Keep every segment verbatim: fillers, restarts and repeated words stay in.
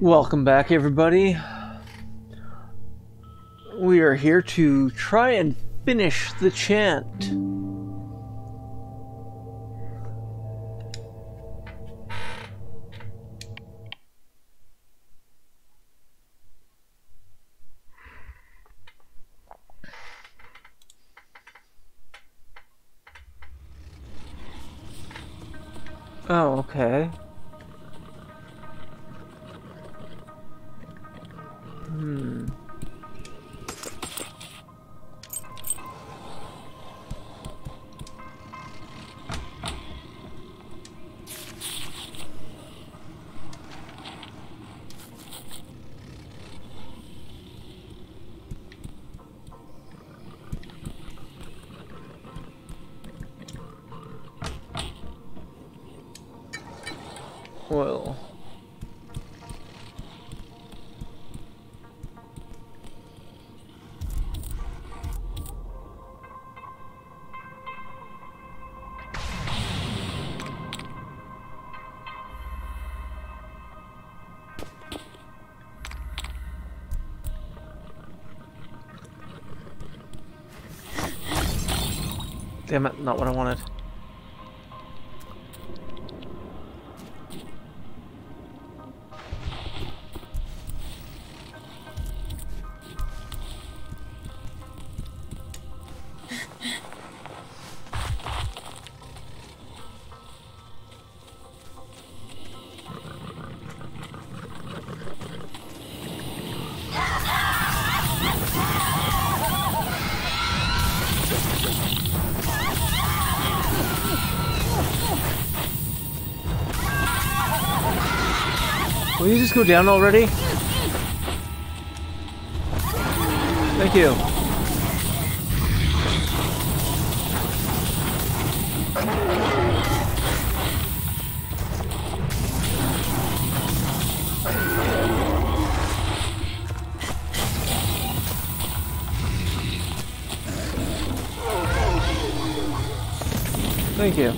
Welcome back, everybody. We are here to try and finish the chant. Oh, okay. Hmm. Well. Damn it, not what I wanted. Will you just go down already? Thank you. Thank you.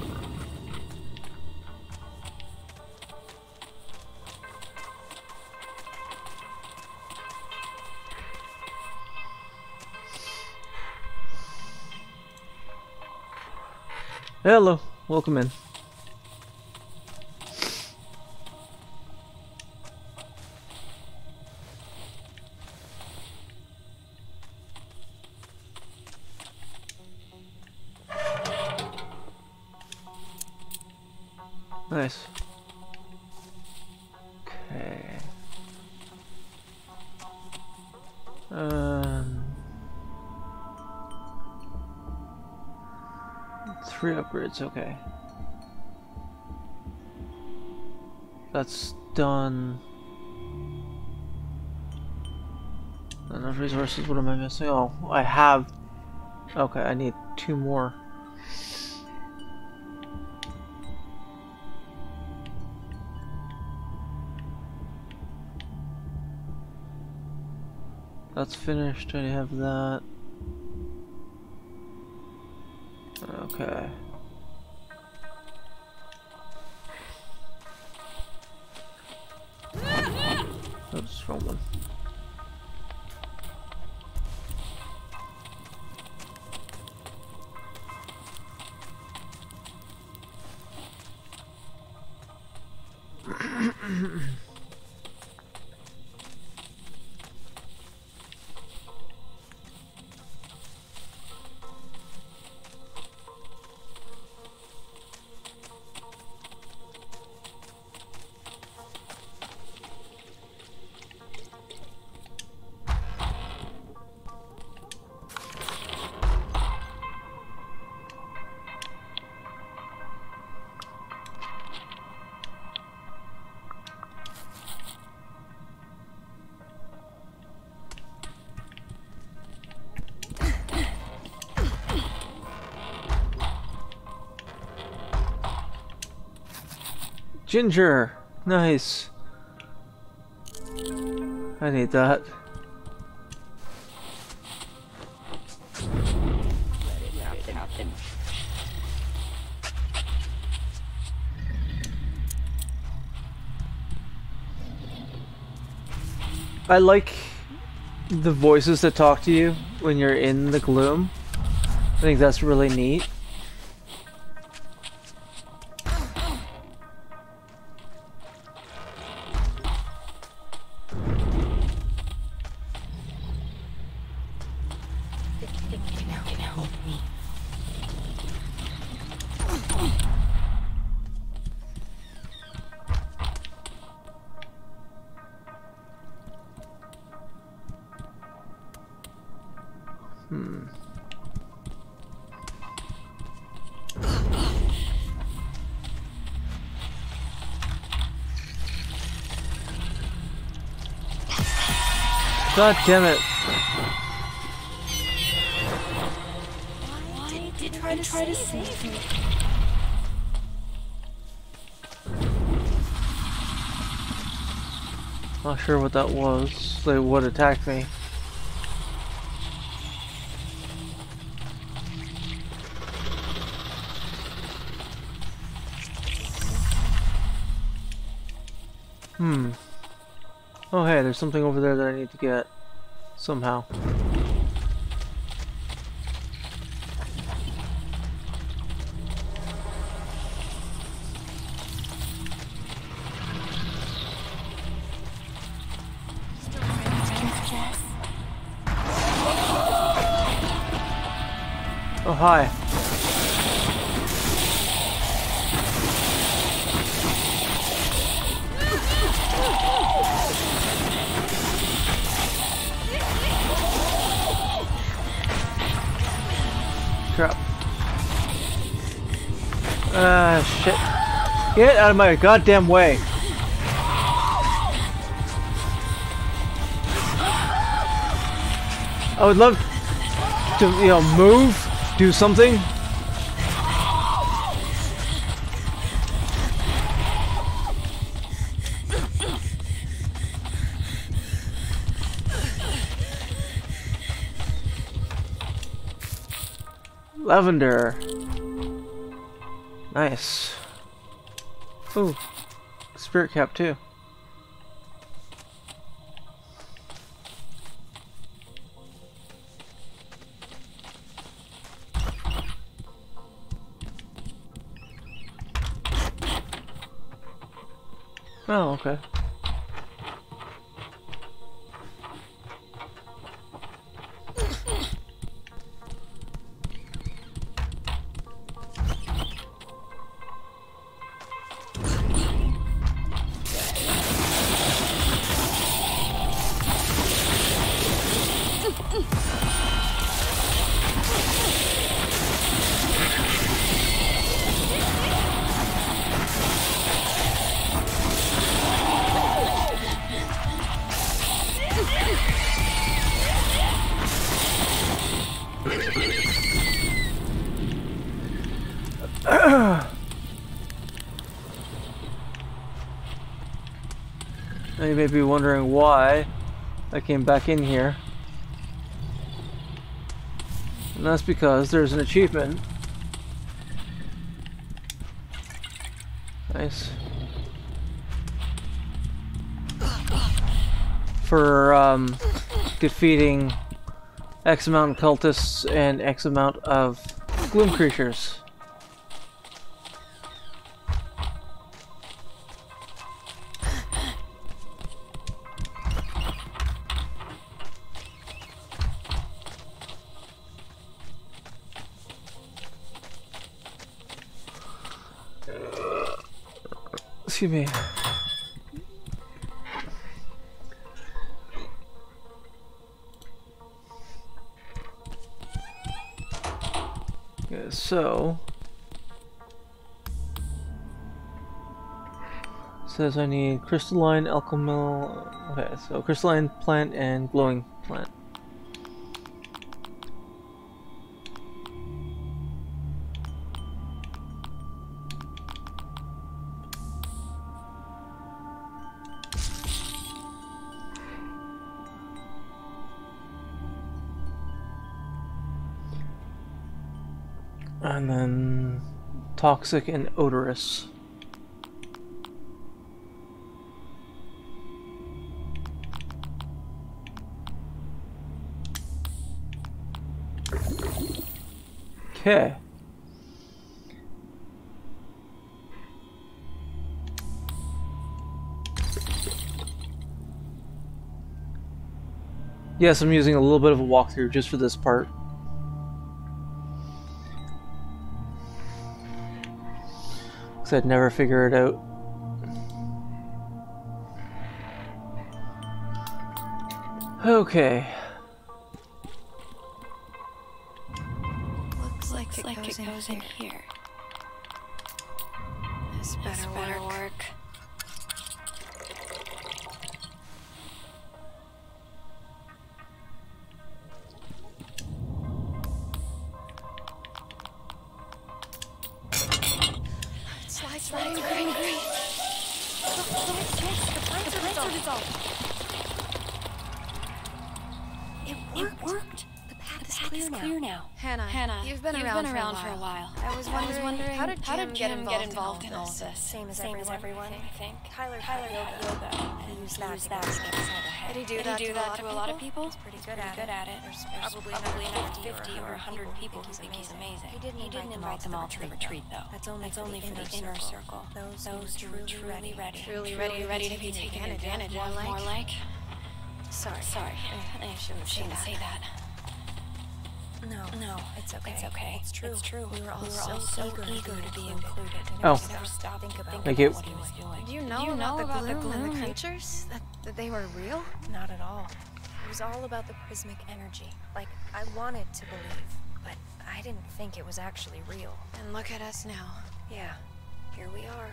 Hello, welcome in. Nice. Okay. Um. Three upgrades, okay. That's done. Enough resources, what am I missing? Oh, I have... Okay, I need two more. That's finished, I have that. Okay. Oops, wrong one. Ginger! Nice! I need that. Let it happen. I like the voices that talk to you when you're in the gloom. I think that's really neat. Hmm. God damn it. Why did you try to try to save me? Not sure what that was. Like, what attacked me. Hmm. Oh hey, there's something over there that I need to get. Somehow. Oh hi. Crap. Ah, shit. Get out of my goddamn way. I would love to, you know, move, do something. Lavender. Nice. Ooh. Spirit cap too. Oh, okay. Now you may be wondering why I came back in here. And that's because there's an achievement. Nice. For um, defeating X amount of cultists and X amount of gloom creatures. Excuse me. Okay, so it says I need crystalline, alchemical. Okay, so crystalline plant and glowing plant. And then toxic and odorous. Okay. Yes, I'm using a little bit of a walkthrough just for this part. Because I'd never figure it out. Okay. Looks like Looks it like goes, it in, goes in here. here. This better, This better work. work. Slide, slide, green, green. Look, look, Jess, the plants are dissolved. It worked. It worked. The path The is path clear is now. clear now. Hannah, Hannah, you've been you've around, been for, around a for a while. I was I wondering, was wondering how did how Jim, did get Jim involved, get involved in in all all this? this? Same as Same everyone, as everyone, I I think. think. Tyler, Tyler taught taught yoga, yoga and and used used that to that get to his get head. his head ahead. Did he do Did that he do to a that lot to of a lot of people? people? He's pretty He's good pretty at good it. at it. There's There's probably probably another another fifty or one one hundred people people who think he's amazing. He didn't He didn't invite them all to the retreat, though. That's only, That's for, only the for the inner circle. Those, Those who who were are truly truly ready. Truly, Truly ready, ready to be taken advantage of. more More like. like. Sorry, Sorry, I, I shouldn't say say that. that. No, No, it's okay. It's okay. It's true. It's true. We were all, We were so, all so eager, eager to be included. included. I Oh. never, never stopped to think about, Thank you. what he was doing. Do you know, Do you about, know the about the gloom and the gloom? creatures? That, that they were real? Not at all. It was all about the prismic energy. Like, I wanted to believe, but I didn't think it was actually real. And look at us now. Yeah, here we are.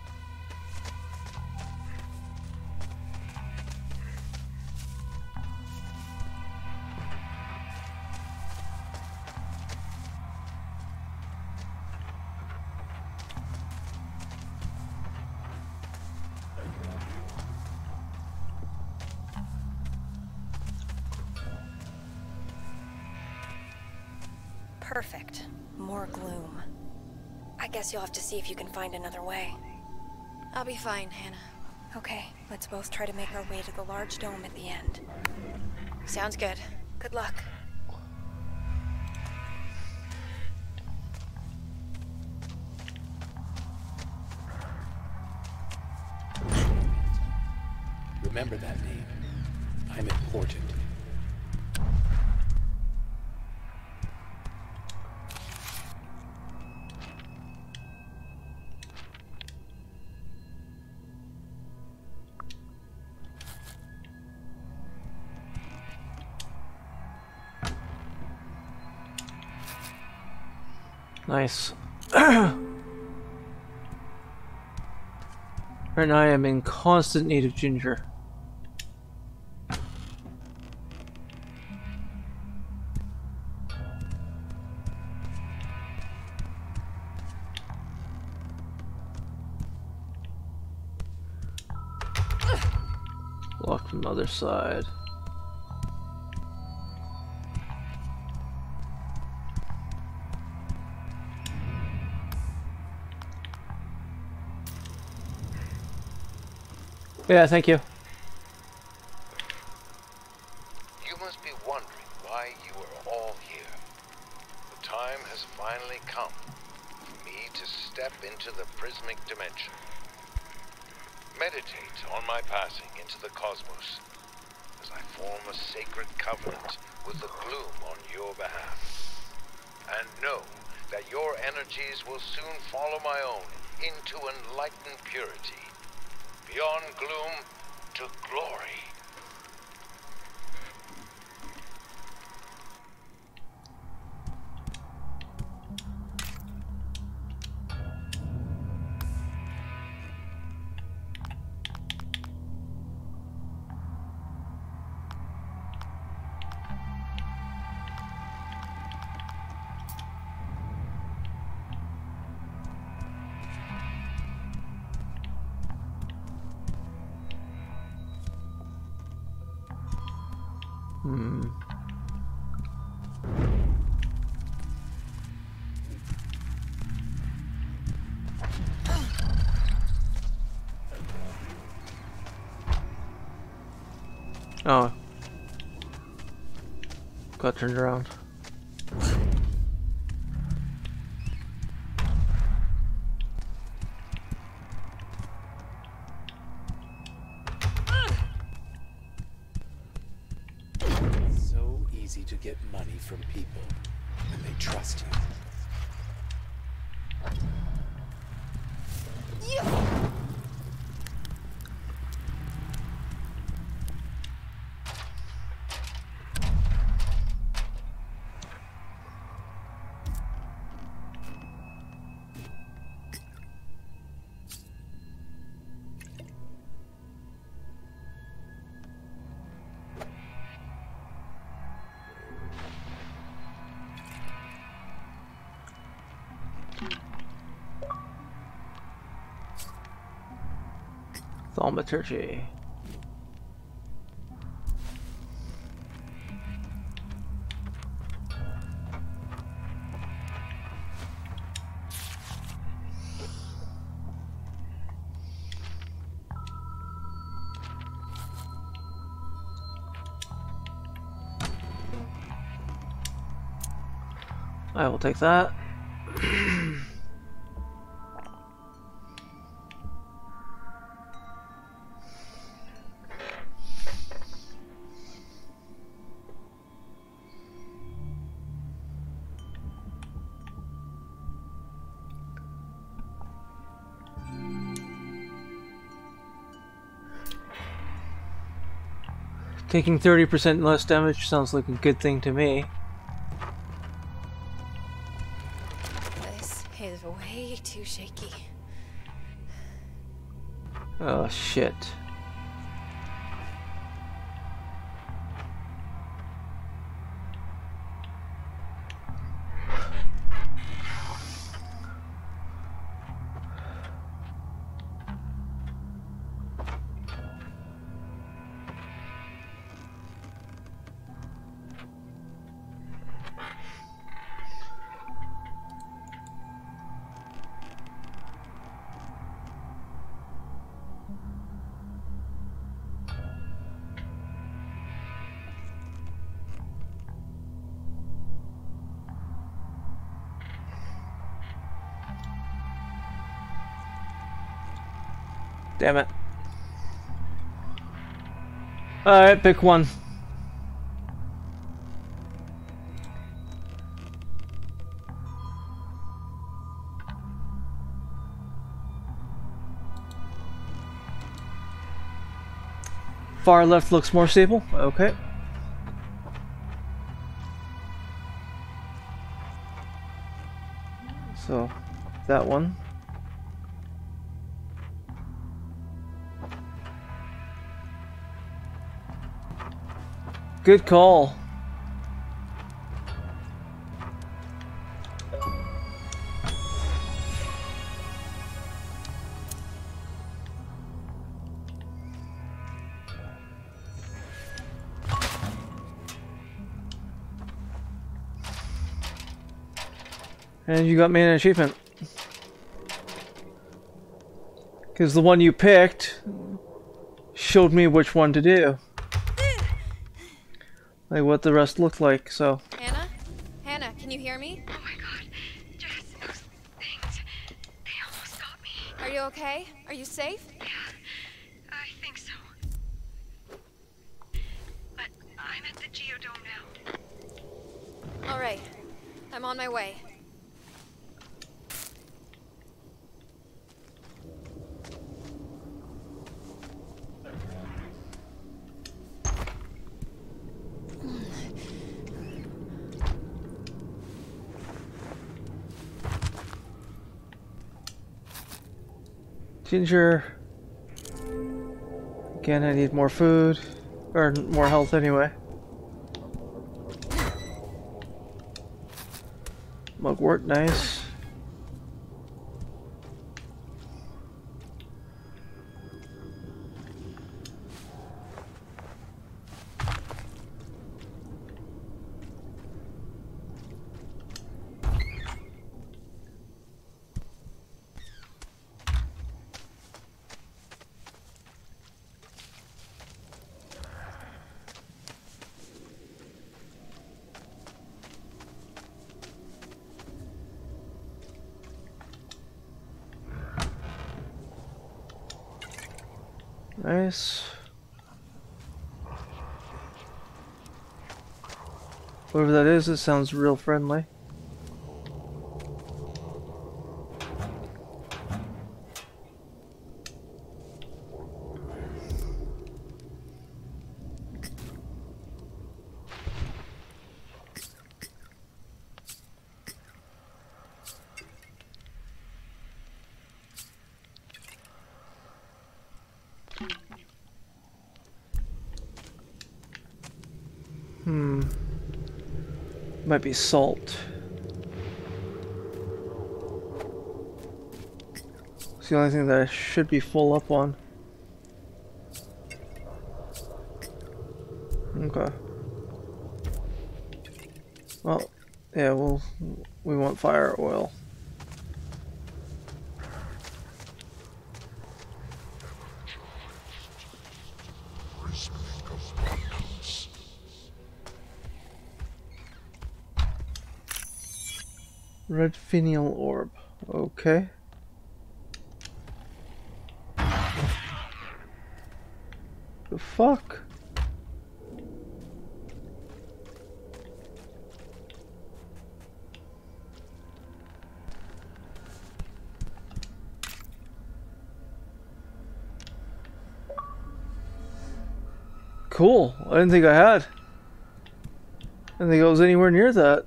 Perfect. More gloom. I guess you'll have to see if you can find another way. I'll be fine, Hannah. Okay, let's both try to make our way to the large dome at the end. Sounds good. Good luck. Remember that name. I'm important. Nice. Right now I am in constant need of ginger. Lock from the other side. Yeah, thank you. You must be wondering why you are all here. The time has finally come for me to step into the prismic dimension. Meditate on my passing into the cosmos as I form a sacred covenant with the gloom on your behalf. And know that your energies will soon follow my own into enlightened purity. Beyond gloom to glory. Hmm. Oh. Got turned around. easy to get money from people when they trust you. Thaumaturgy. I will take that. Taking thirty percent less damage sounds like a good thing to me. This is way too shaky. Oh shit. Damn it. Alright, pick one. Far left looks more stable. Okay. So, that one. Good call. And you got me an achievement. Because the one you picked showed me which one to do. Like what the rest looked like, so. Hannah? Hannah, can you hear me? Oh my god. Jess, those things. They almost got me. Are you okay? Are you safe? Yeah, I think so. But I'm at the Geodome now. Alright. I'm on my way. Ginger. Again, I need more food. Or more health anyway. Mugwort, nice. Nice. Whoever that is, it sounds real friendly. Hmm. Might be salt. It's the only thing that I should be full up on. Okay. Well, yeah, well, we want fire oil. Red finial orb. Okay. The fuck? Cool. I didn't think I had. I didn't think I was anywhere near that.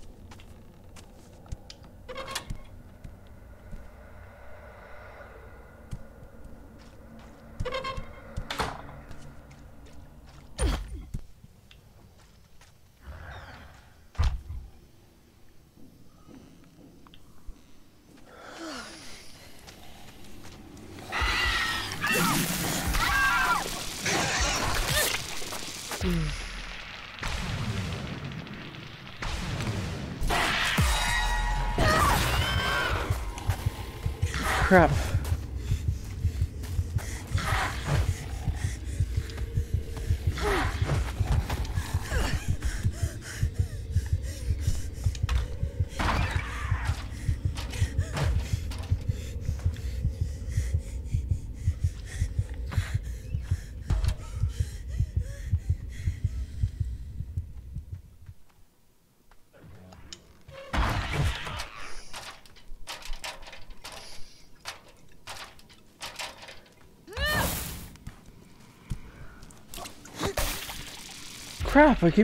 Crap. Crap, I keep...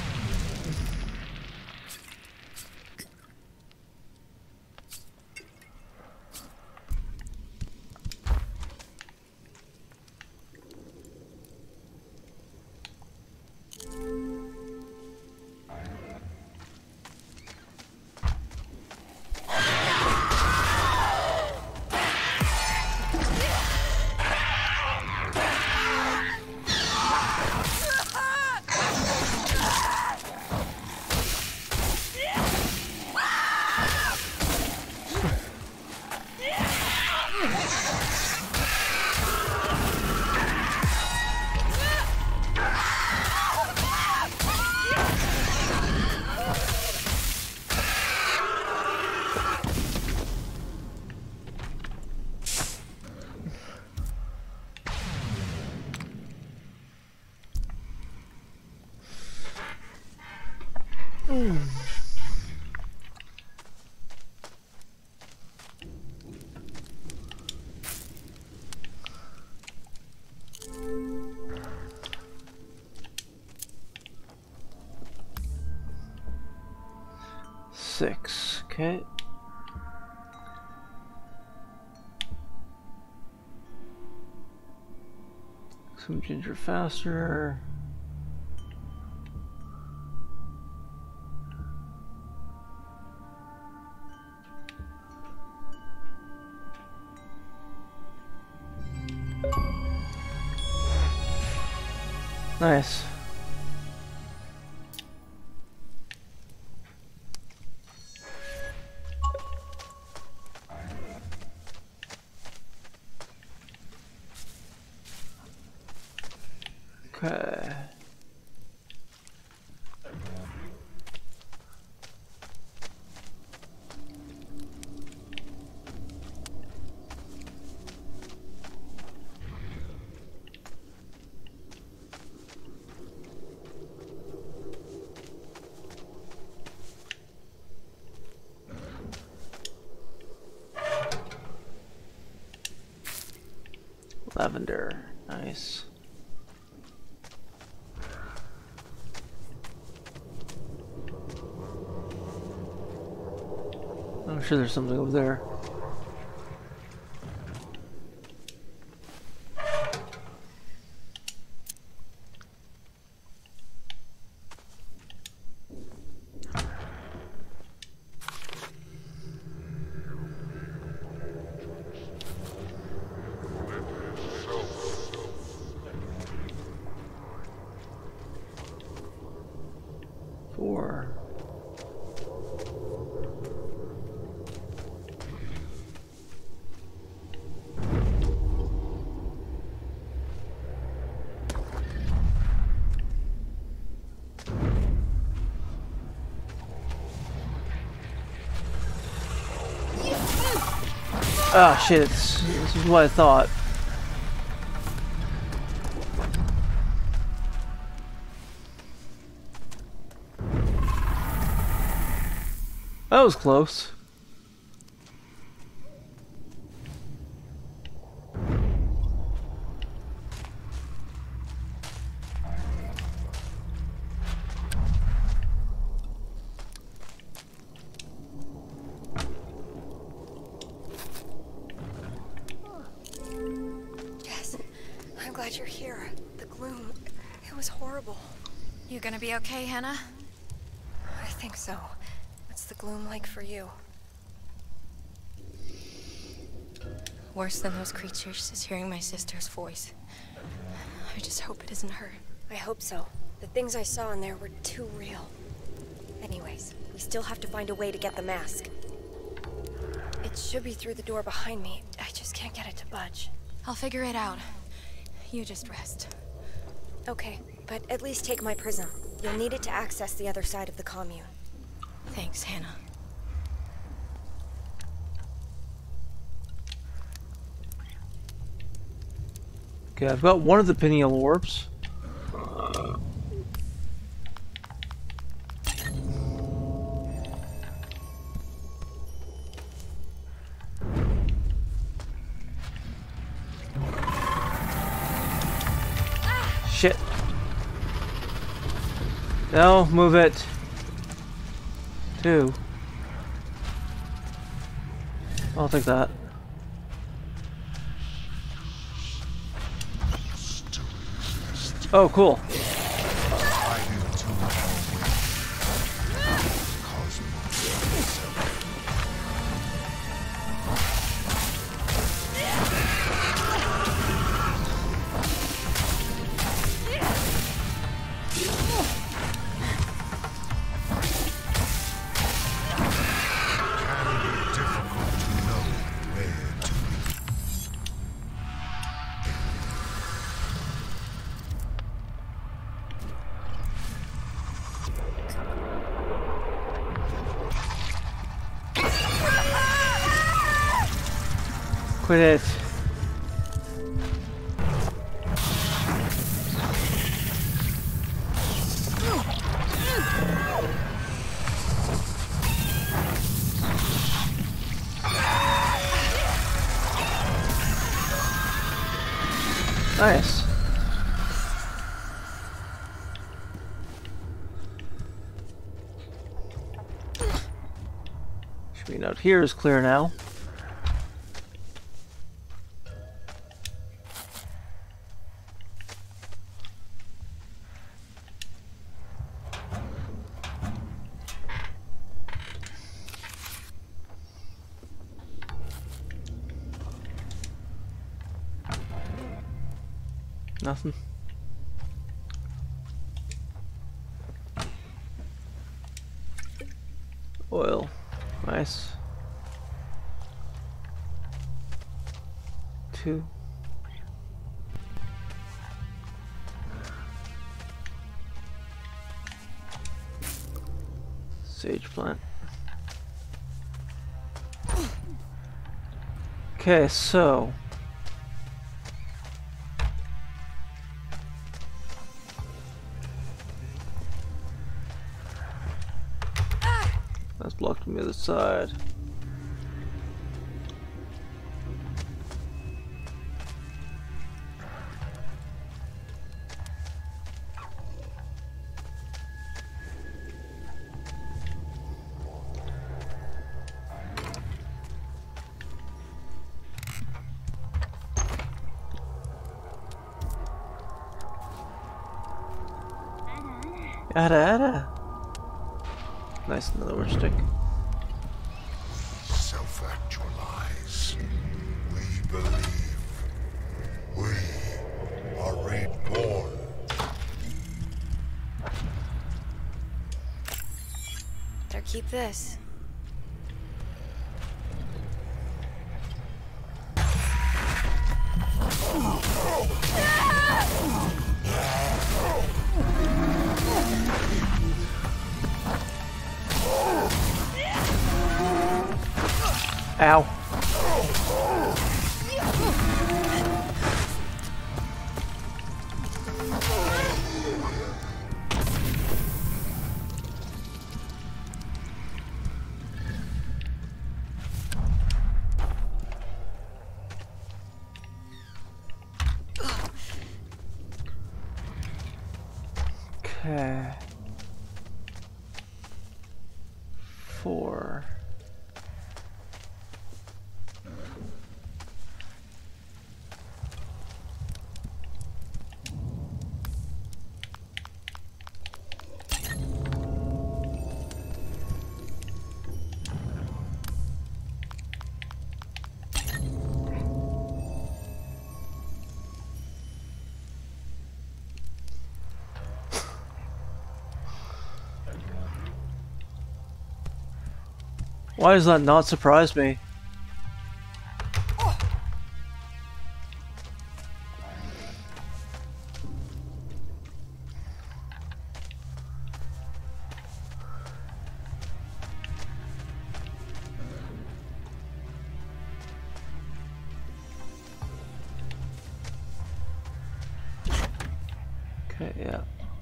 Six, okay. Some ginger faster. Nice. Okay. Lavender. Nice. I'm sure there's something over there. Four. Ah, shit, it's, this is what I thought. That was close. Jess, I'm glad you're here. The gloom, it was horrible. You gonna be okay, Hannah? I think so. What's the gloom like for you? Worse than those creatures is hearing my sister's voice. I just hope it isn't her. I hope so. The things I saw in there were too real. Anyways, we still have to find a way to get the mask. It should be through the door behind me. I just can't get it to budge. I'll figure it out. You just rest. Okay, but at least take my prism. You'll need it to access the other side of the commune. Thanks, Hannah. Okay, I've got one of the pineal orbs. Shit. No, move it. Two. I'll take that. Oh, cool. Quit it. Nice. Screen out here is clear now. Nothing. Oil. Nice. Two. Sage plant. Okay, so that's blocked from the other side. Ada, ada. Nice, another word stick. Self-actualize. We believe. We are reborn. Better keep this. Ow. Okay. Four. Why does that not surprise me? Okay, yeah.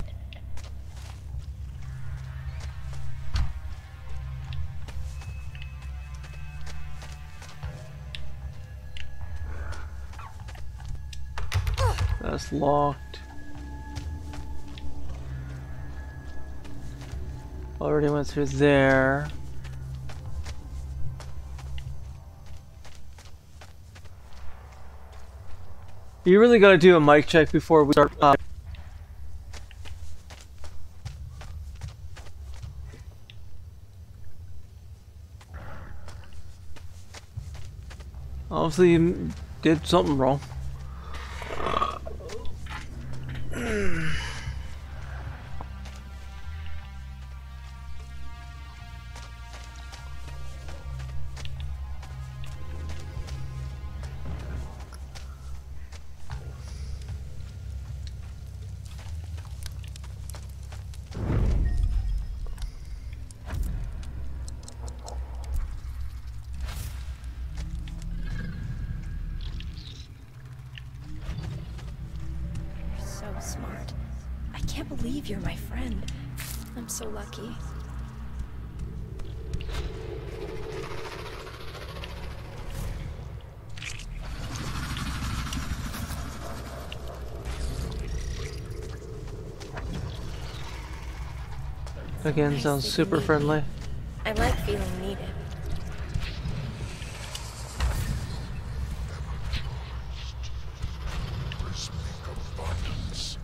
That's locked. Already went through there. You really gotta do a mic check before we start. Uh, obviously, you did something wrong. Smart. I can't believe you're my friend. I'm so lucky. Again, Nice sounds that you super need me. friendly. I like feeling needed. Cosmic abundance.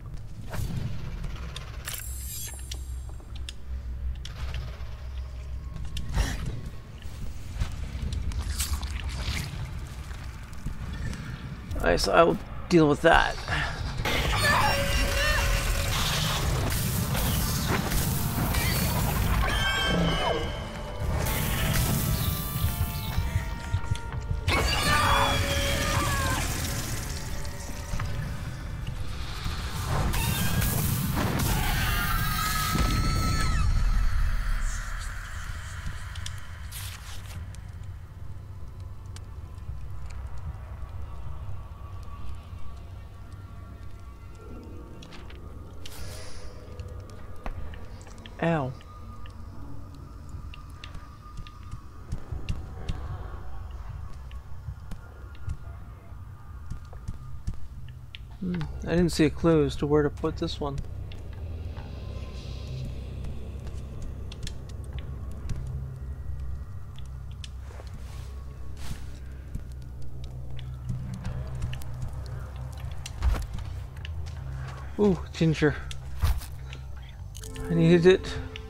Nice, I will deal with that. Ow. Hmm. I didn't see a clue as to where to put this one. Ooh, ginger. I needed it.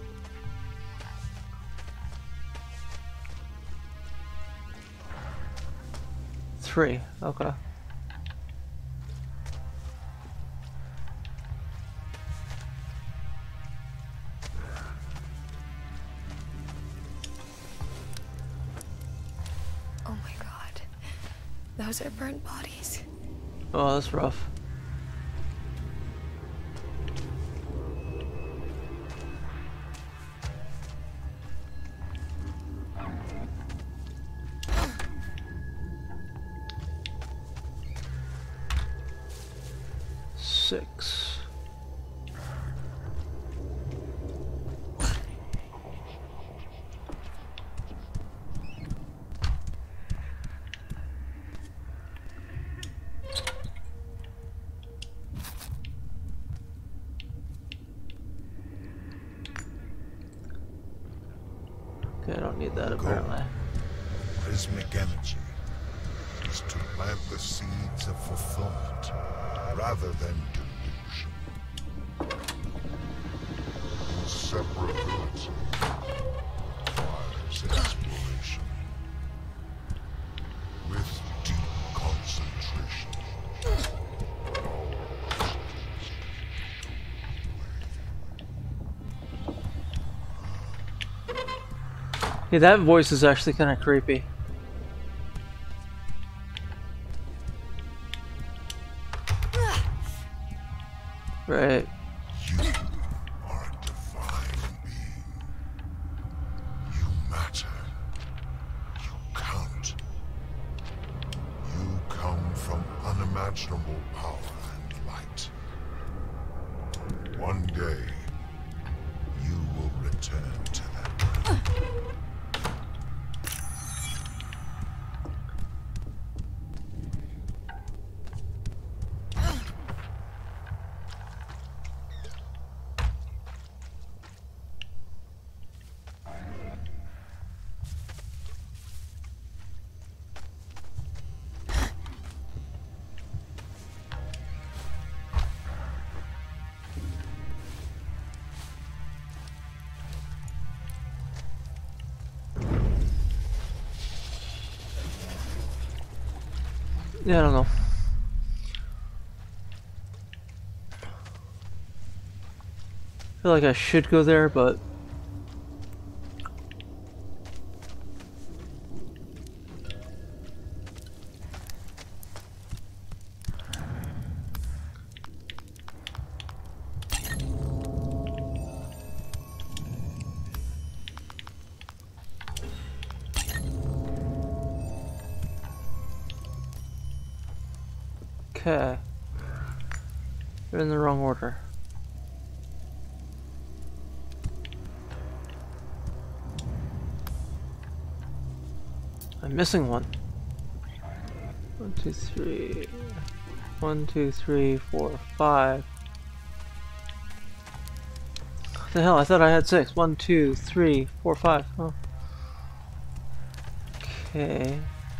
Three, okay. Oh my god. Those are burnt bodies. Oh, that's rough. Six. Okay, I don't need that apparently. Prismic energy is to plant the seeds of fulfillment rather than delusion. Inseparability requires exploration with deep concentration. Yeah, that voice is actually kind of creepy. Right. You are a divine being. You matter. You count. You come from unimaginable power and light. One day, you will return to that realm. Yeah, I don't know. I feel like I should go there, but okay. They're in the wrong order. I'm missing one. One, two, three. One, two, three, four, five. What the hell? I thought I had six. One, two, three, four, five. Oh. Okay.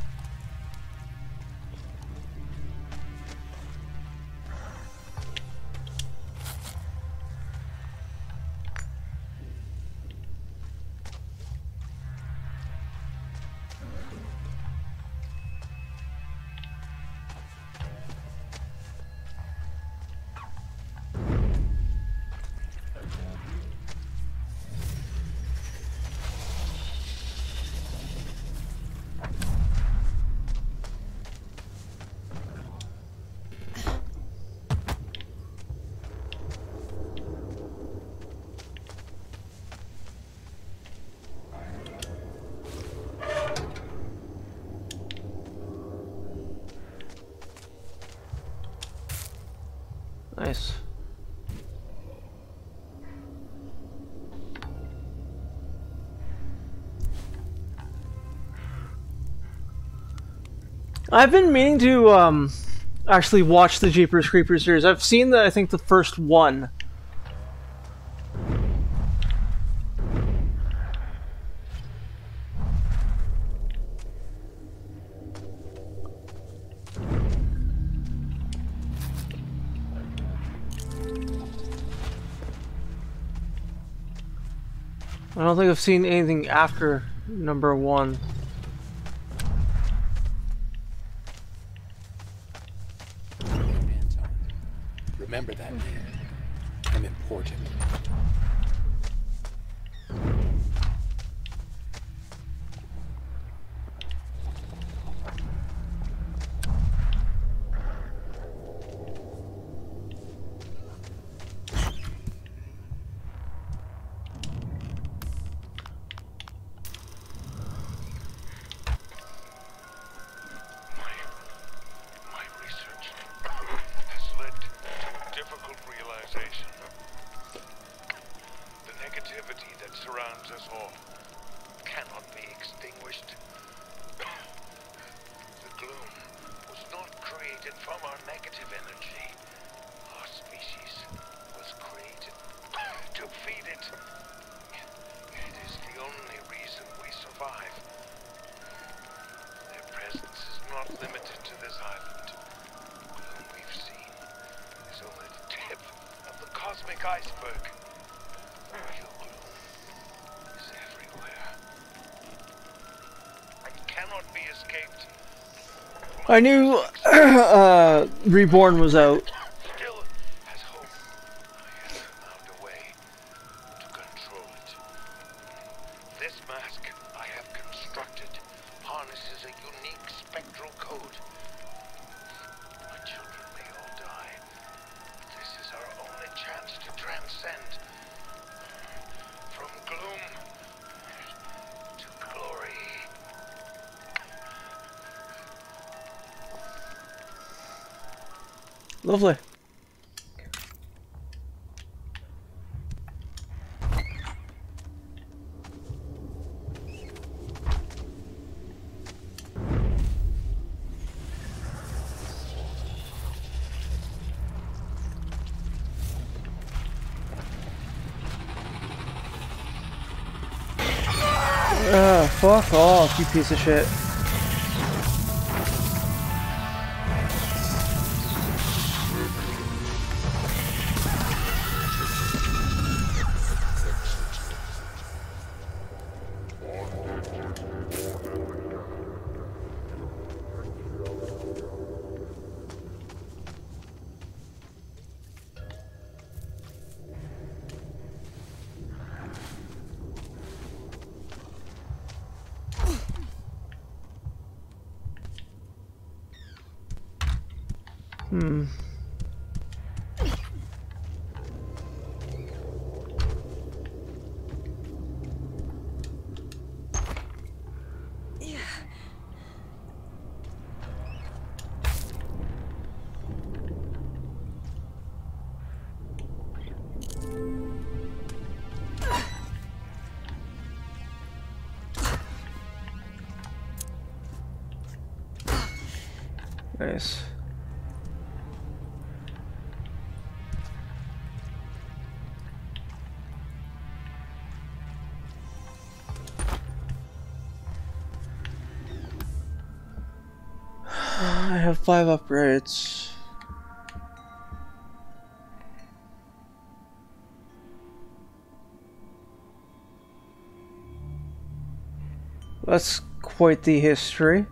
Nice. I've been meaning to um actually watch the Jeepers Creepers series. I've seen the I think the first one. I don't think I've seen anything after number one. Anton. Remember that name. I'm important. Iceberg. Real gloom is everywhere. It cannot be escaped. I knew uh, Reborn was out. Still has hope. I have found a way to control it. This mask I have constructed harnesses a unique spectral code. My children may all die. This is our only chance to transcend from gloom to glory. Lovely. Ah, fuck off, you piece of shit. Hmm. Nice. I have five upgrades. That's quite the history.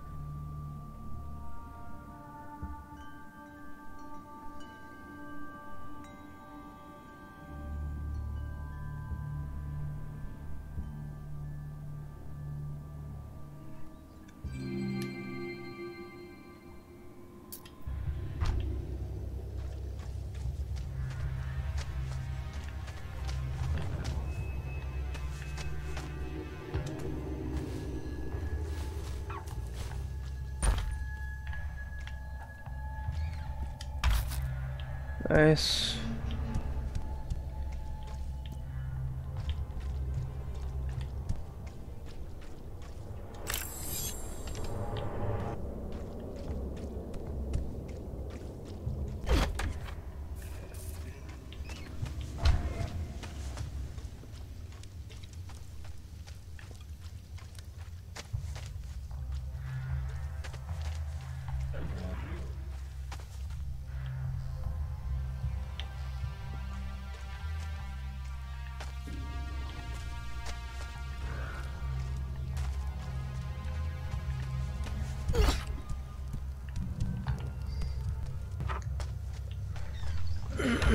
Nice.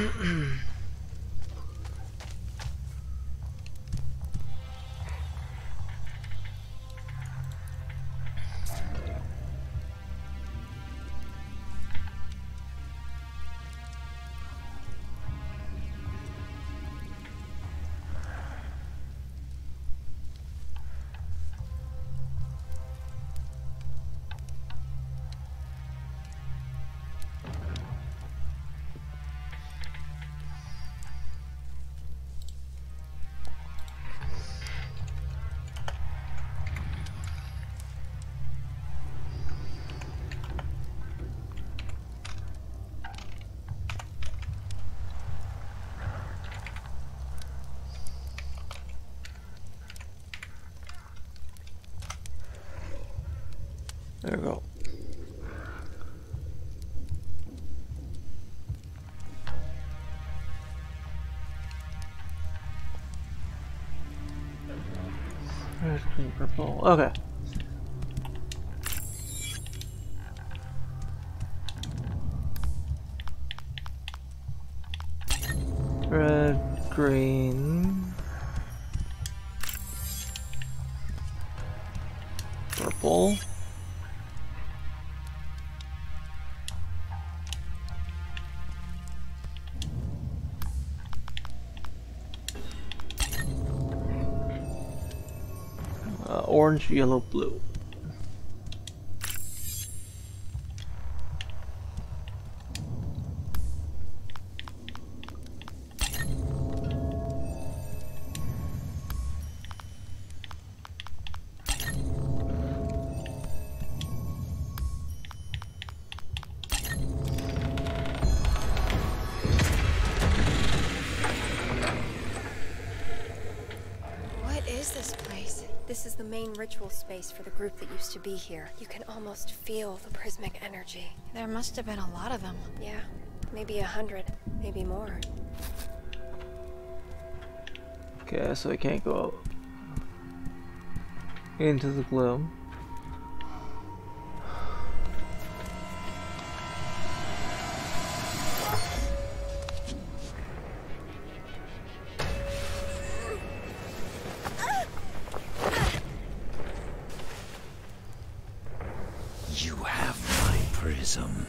There we go. Red, green, purple. Okay. Red, green, purple. Uh, orange, yellow, blue. What is this place? This is the main ritual space for the group that used to be here. You can almost feel the prismic energy. There must have been a lot of them. Yeah, maybe a hundred, maybe more. Okay, so I can't go into the gloom. You have my prism.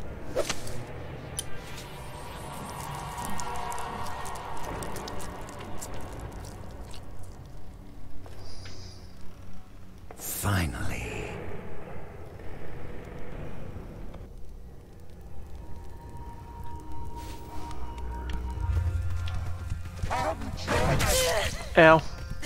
Finally. Ow.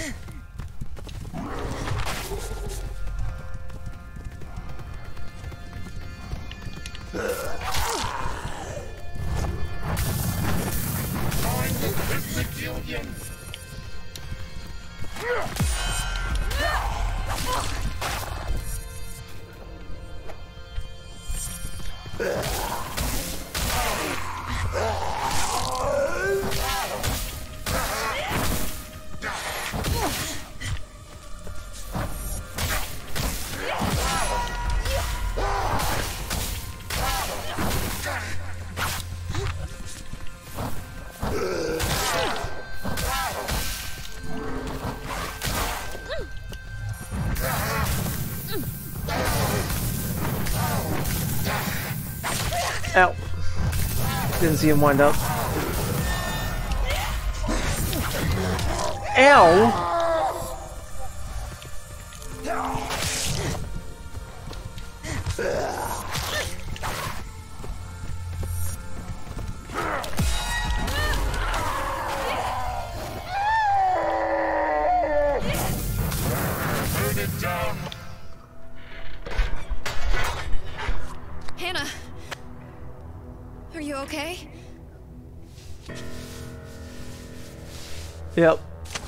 Ow. Didn't see him wind up. Ow! Hannah! Are you okay? Yep.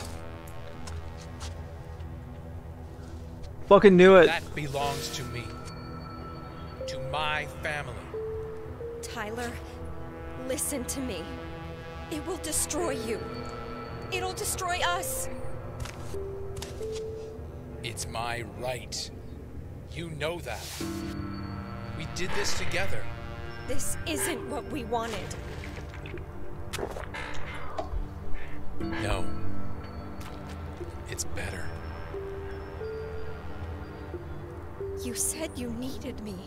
Fucking knew it. That belongs to me. To my family. Tyler, listen to me. It will destroy you. It'll destroy us. It's my right. You know that. We did this together. This isn't what we wanted. No. It's better. You said you needed me.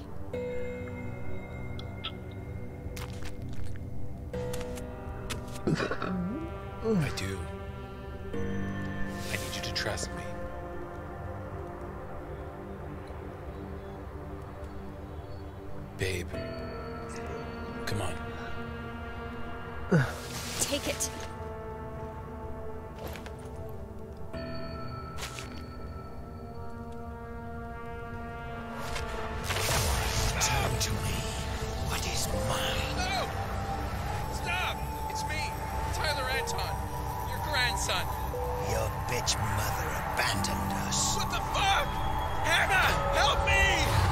I do. I need you to trust me. Babe. Come on. Take it. Return to me what is mine. No! Stop! It's me, Tyler Anton, your grandson. Your bitch mother abandoned us. What the fuck? Hannah, help me!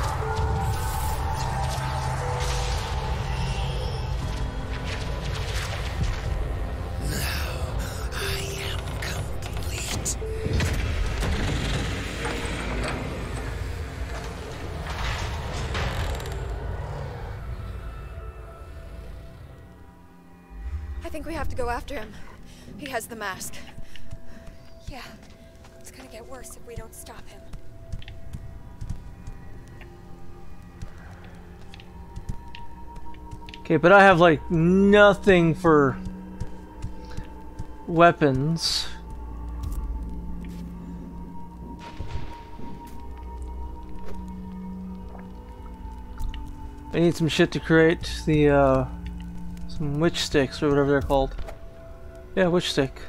I think we have to go after him. He has the mask. Yeah. It's gonna get worse if we don't stop him. Okay, but I have like nothing for weapons. I need some shit to create the uh some witch sticks or whatever they're called. Yeah, witch stick.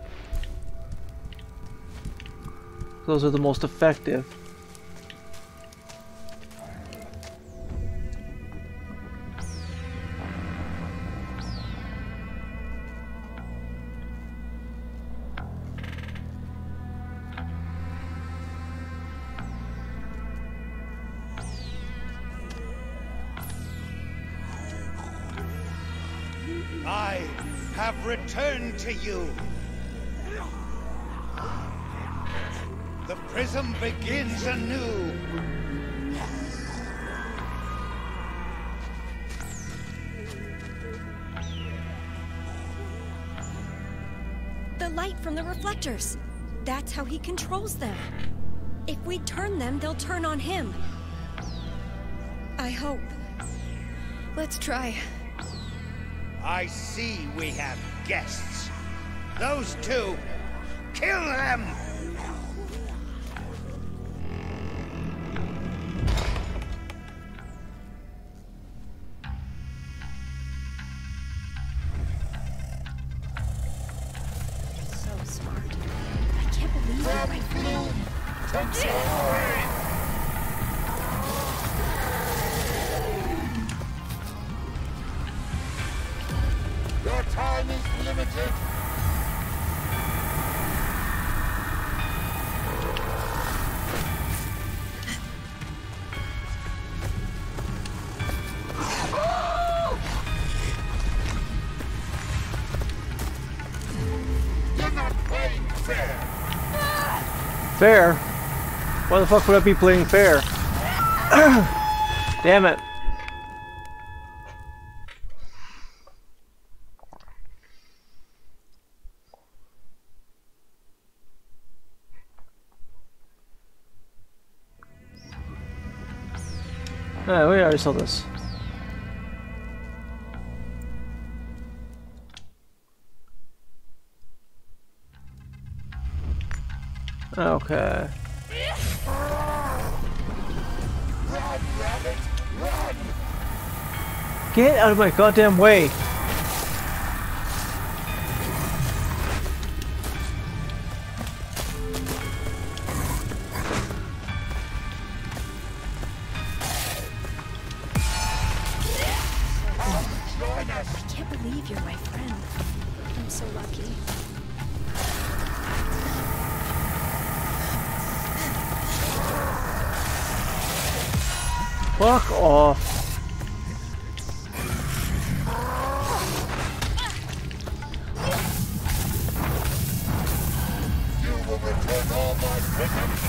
Those are the most effective. I have returned to you. The prism begins anew. The light from the reflectors. That's how he controls them. If we turn them, they'll turn on him. I hope. Let's try. I see we have guests. Those two, kill them! So smart. I can't believe it right now. Your time is limited. You're not playing fair. Fair? Why the fuck would I be playing fair? Damn it. Oh, we already saw this. Okay. Run, rabbit, run! Get out of my goddamn way! I can't believe you're my friend. I'm so lucky. Fuck off. You will return all my prisms.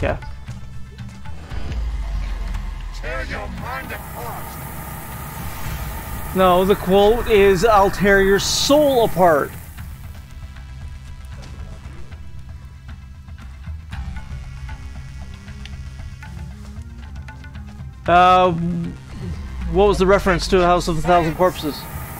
Okay. Tear your mind apart. No, the quote is, "I'll tear your soul apart." Uh, what was the reference to House of a Thousand Corpses?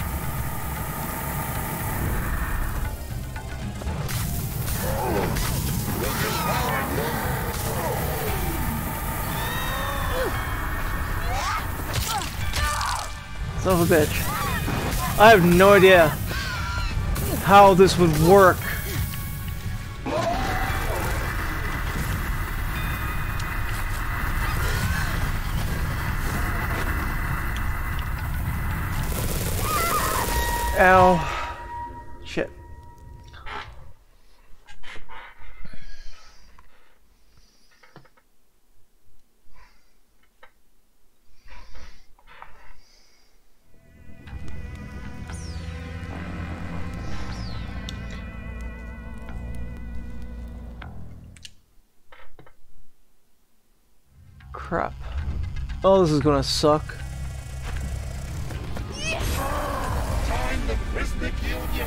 Son of a bitch. I have no idea how this would work. Ow. Shit. Crap. Oh, this is gonna suck. Join the Prismic Union.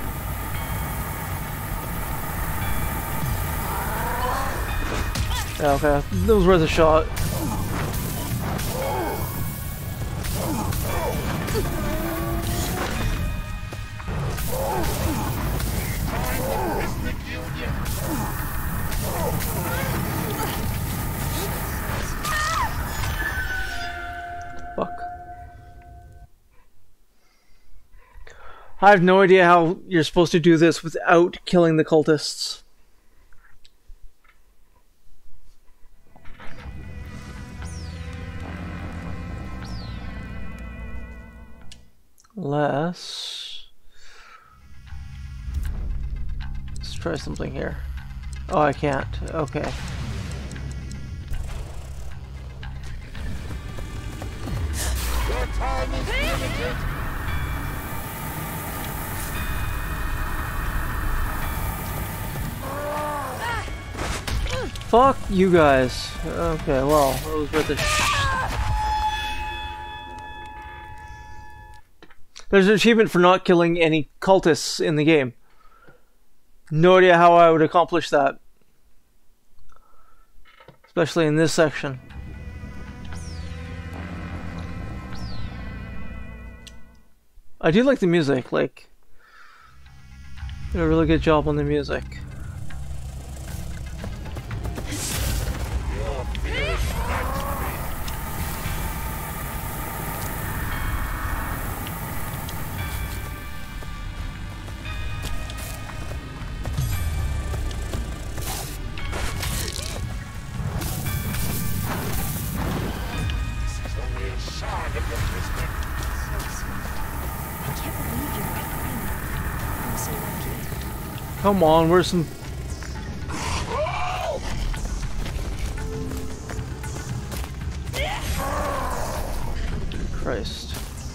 Yeah, okay, that was worth a shot. Prismic Union. Fuck. I have no idea how you're supposed to do this without killing the cultists. Let's... Let's try something here. Oh, I can't. Okay. Your time is limited. Fuck you guys. Okay, well, it was worth a sh- There's an achievement for not killing any cultists in the game. No idea how I would accomplish that. Especially in this section. I do like the music, like... Did a really good job on the music. Come on, where's some... Christ.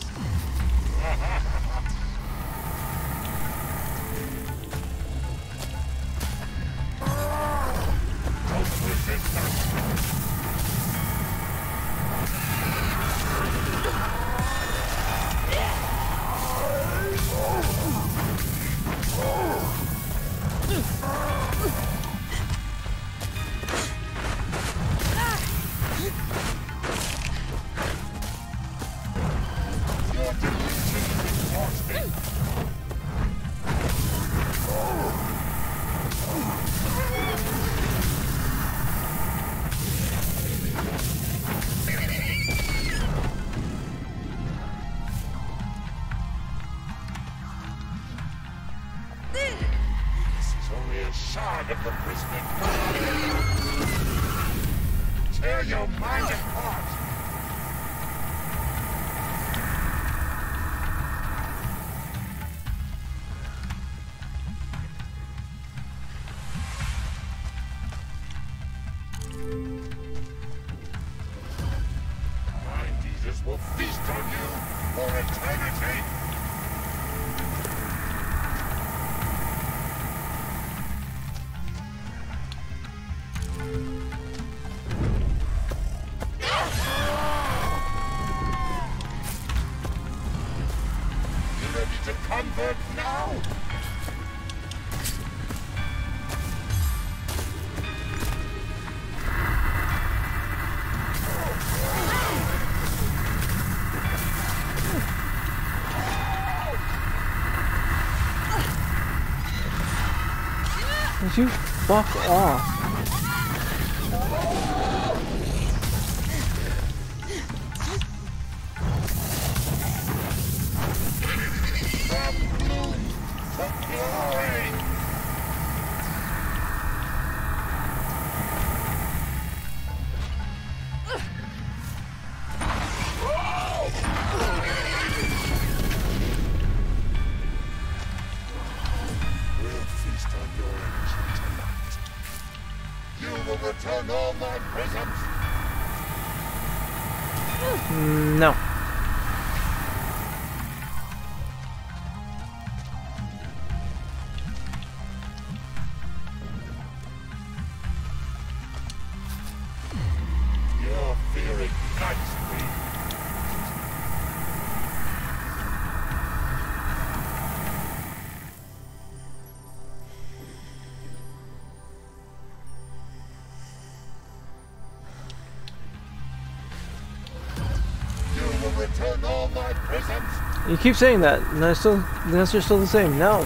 Shard of the Prismic. Tear your mind apart. Mind eaters will feast on you for eternity. convert now! Would you fuck off? Return all my prisms! No. Your fear ignites me. Return all my prisms. You keep saying that, and I still, the answer's still the same. No.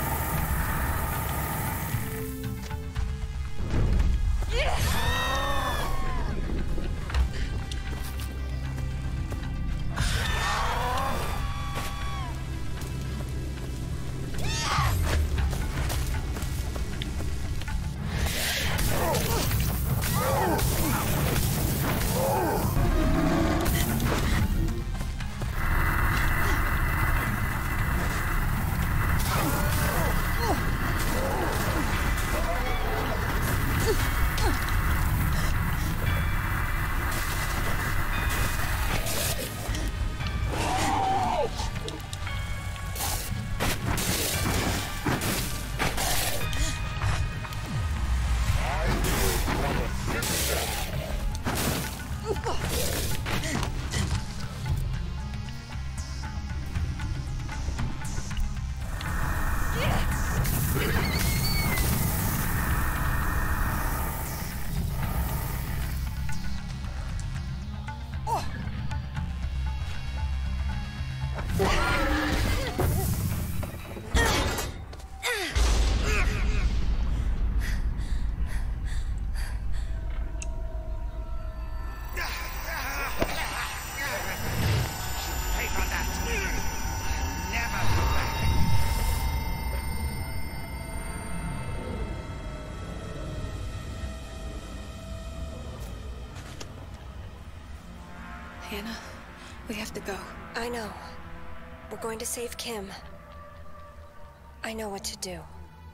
Hannah, we have to go. I know. We're going to save Kim. I know what to do.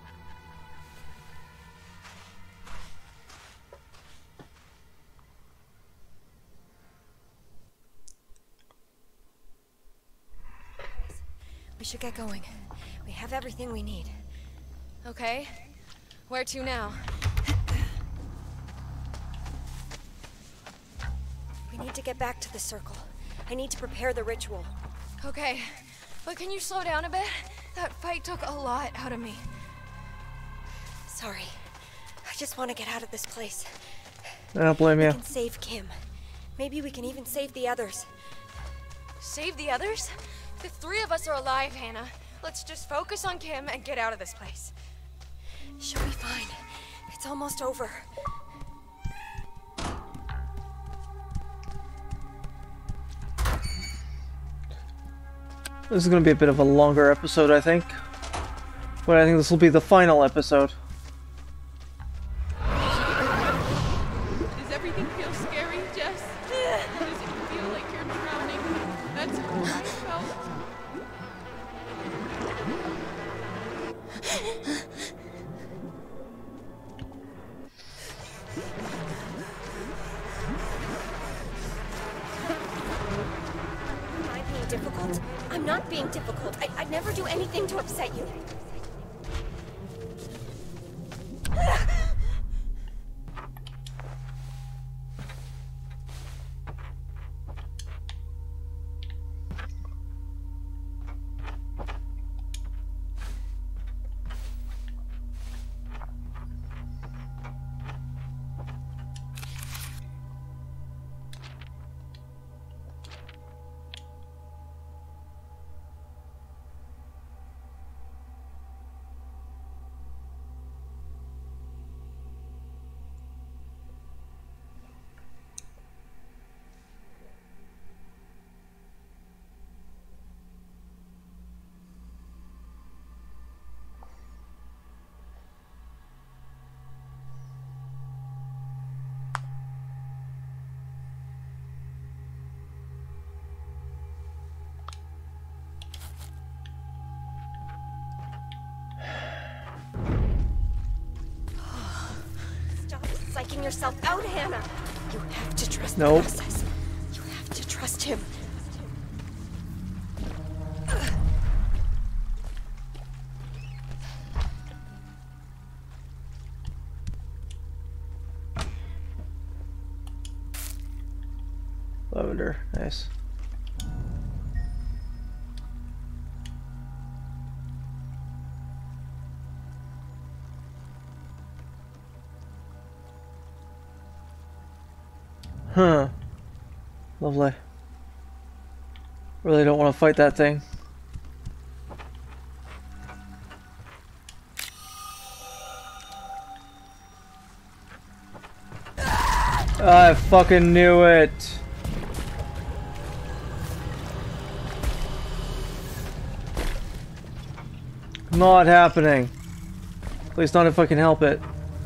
We should get going. We have everything we need. Okay. Where to now? We need to get back to the circle. I need to prepare the ritual. Okay. But can you slow down a bit? That fight took a lot out of me. Sorry. I just want to get out of this place. I don't blame you. We can save Kim. Maybe we can even save the others. Save the others? The three of us are alive, Hannah. Let's just focus on Kim and get out of this place. She'll be fine. It's almost over. This is going to be a bit of a longer episode, I think. But I think this will be the final episode. Does everything feel scary, Jess? Does it feel like you're drowning? That's what I felt. Am I being difficult? I'm not being difficult. I, I'd never do anything to upset you. stressing yourself out, Hannah. You have to trust Nope. the process. You have to trust him. Lavender, nice. Huh. Lovely. Really don't want to fight that thing. I fucking knew it. Not happening. At least not if I can help it.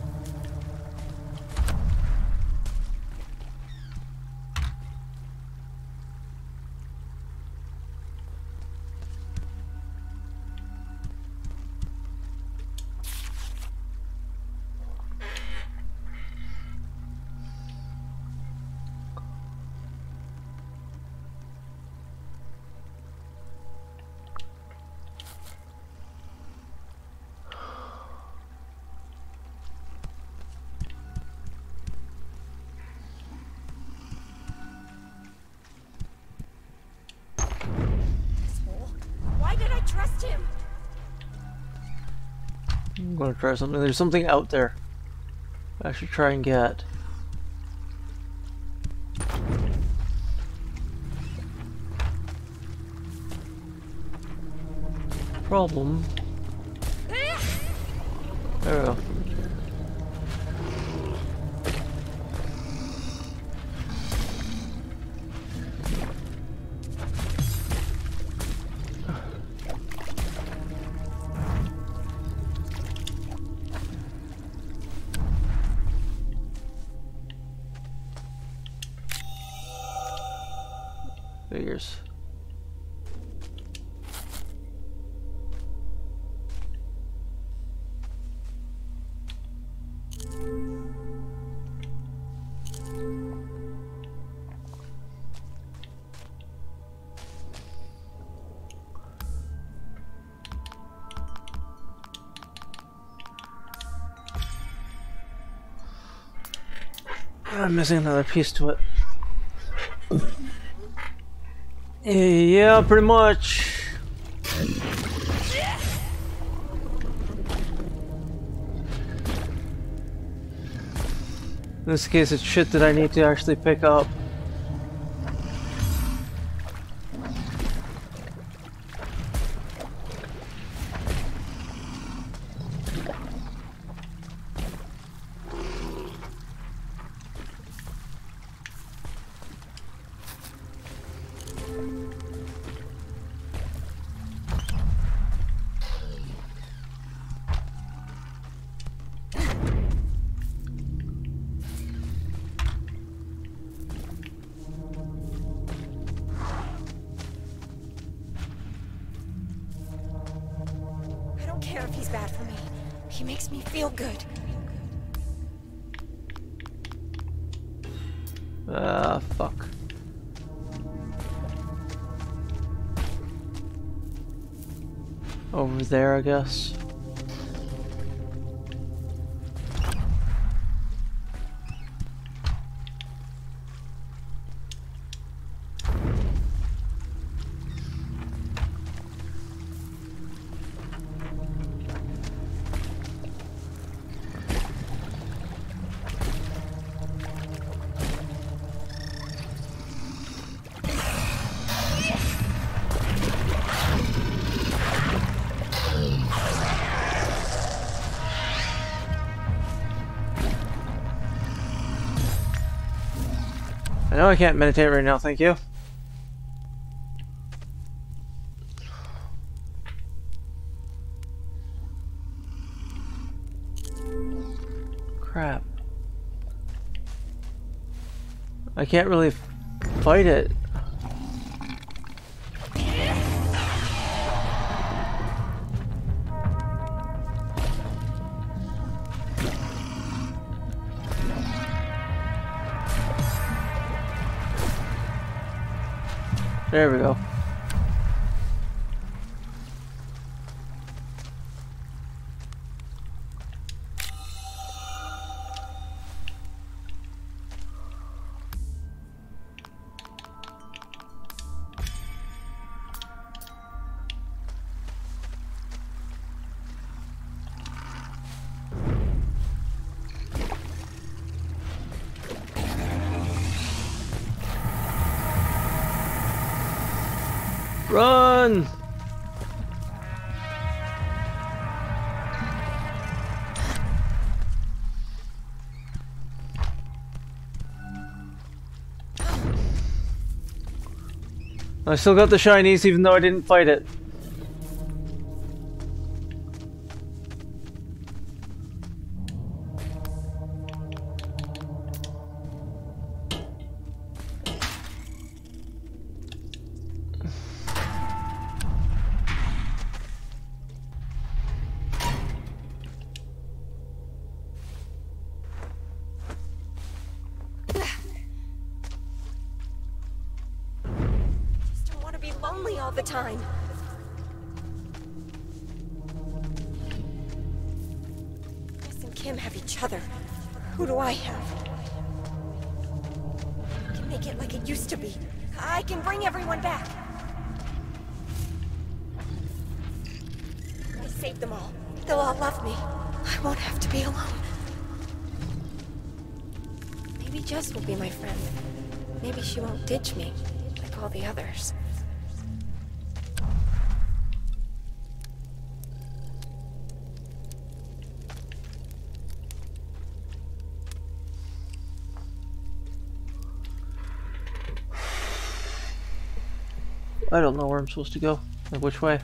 I'm gonna try something. There's something out there I should try and get. Problem. There we go. Figures. I'm missing another piece to it. Yeah, pretty much. In this case, it's shit that I need to actually pick up. I don't care if he's bad for me. He makes me feel good. Ah, fuck. Over there, I guess. I know I can't meditate right now, thank you. Crap. I can't really fight it. There we go. Run! I still got the shinies even though I didn't fight it. All the time. Jess and Kim have each other. Who do I have? I can make it like it used to be. I can bring everyone back. I saved them all. They'll all love me. I won't have to be alone. Maybe Jess will be my friend. Maybe she won't ditch me, like all the others. I don't know where I'm supposed to go. Like which way?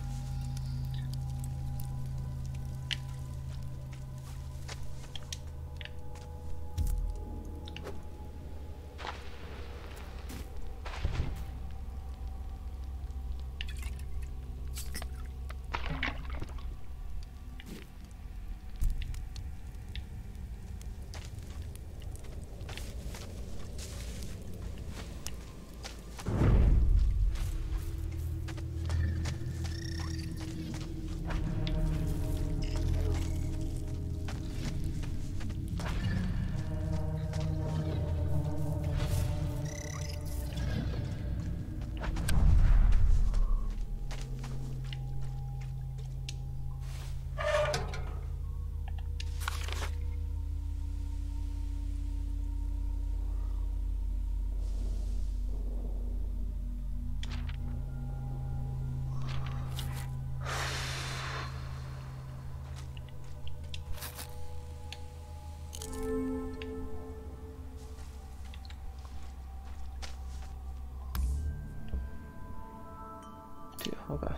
Okay.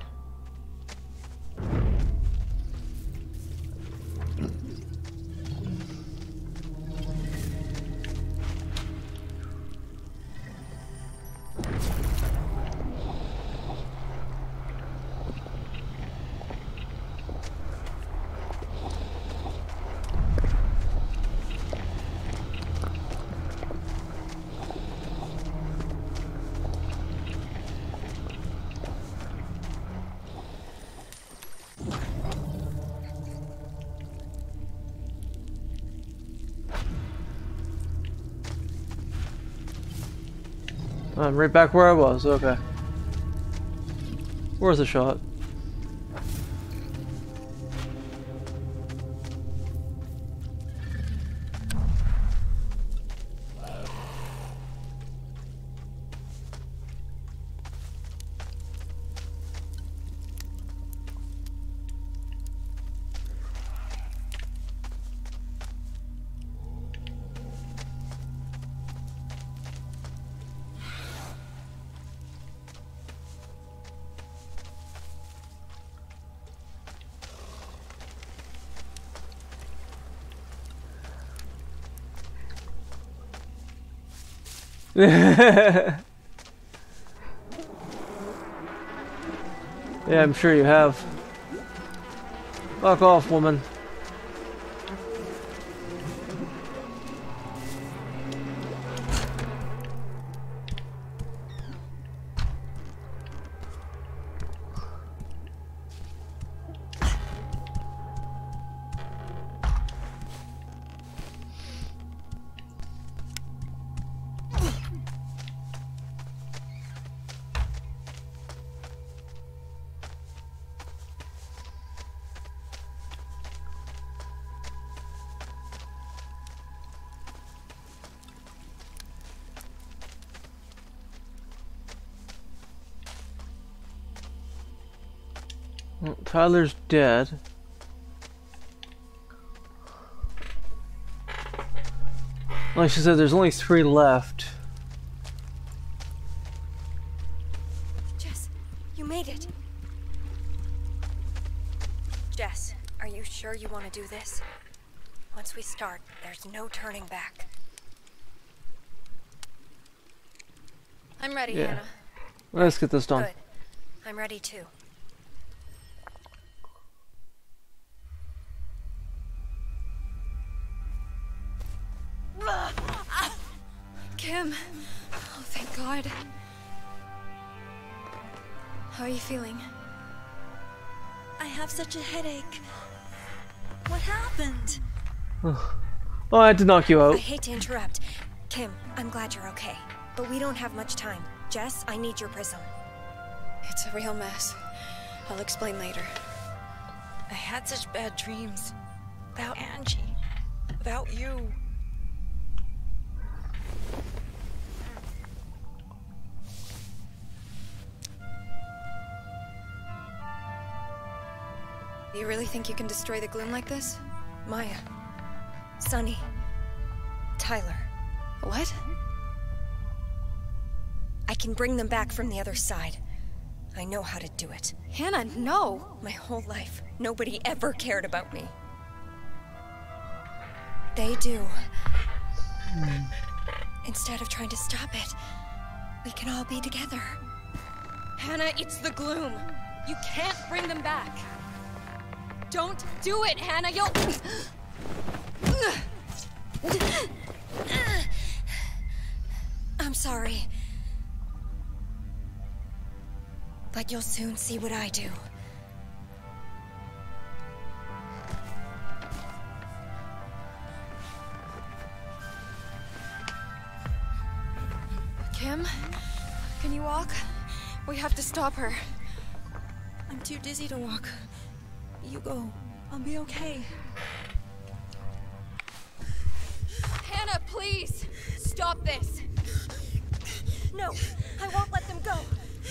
I'm right back where I was, okay. Worth a shot. Yeah, I'm sure you have. Fuck off, woman. Well, Tyler's dead. Like she said, there's only three left. Jess, you made it. Jess, are you sure you want to do this? Once we start, there's no turning back. I'm ready, Yeah. Hannah. Let's get this done. Good. I'm ready too. Kim. Oh, thank God. How are you feeling? I have such a headache. What happened? Oh, I had to knock you I out. hate to interrupt. Kim, I'm glad you're okay. But we don't have much time. Jess, I need your prism. It's a real mess. I'll explain later. I had such bad dreams. About Angie. About you. Do you really think you can destroy the gloom like this? Maya. Sunny. Tyler. What? I can bring them back from the other side. I know how to do it. Hannah, no! My whole life, nobody ever cared about me. They do. Hmm. Instead of trying to stop it, we can all be together. Hannah, it's the gloom. You can't bring them back. Don't do it, Hannah. You'll... I'm sorry. But you'll soon see what I do. Kim? Can you walk? We have to stop her. I'm too dizzy to walk. You go. I'll be okay. Hannah, please! Stop this! No, I won't let them go.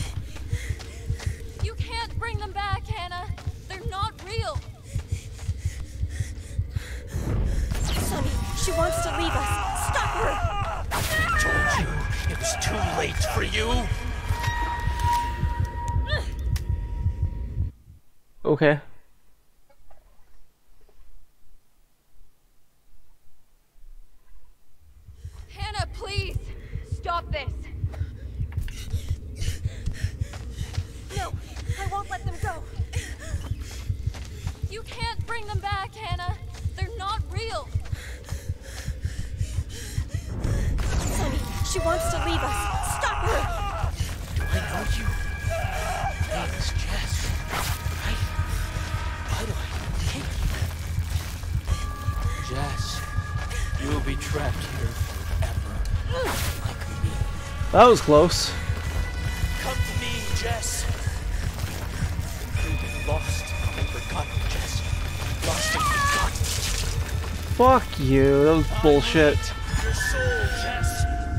You can't bring them back, Hannah. They're not real. Sonny, she wants to leave us. Stop her! I told you, it was too late for you. Okay. Hannah, please! Stop this! No, I won't let them go. You can't bring them back, Hannah. They're not real. Sonny, she wants to leave us. Stop her! Do I know you? Your name is Jess, right? Why do I hate you? Jess, you'll be trapped here forever, like me. That was close. Come to me, Jess. You've been lost and forgotten, Jess. Lost and forgotten. Fuck you. That was bullshit. Your soul, Jess.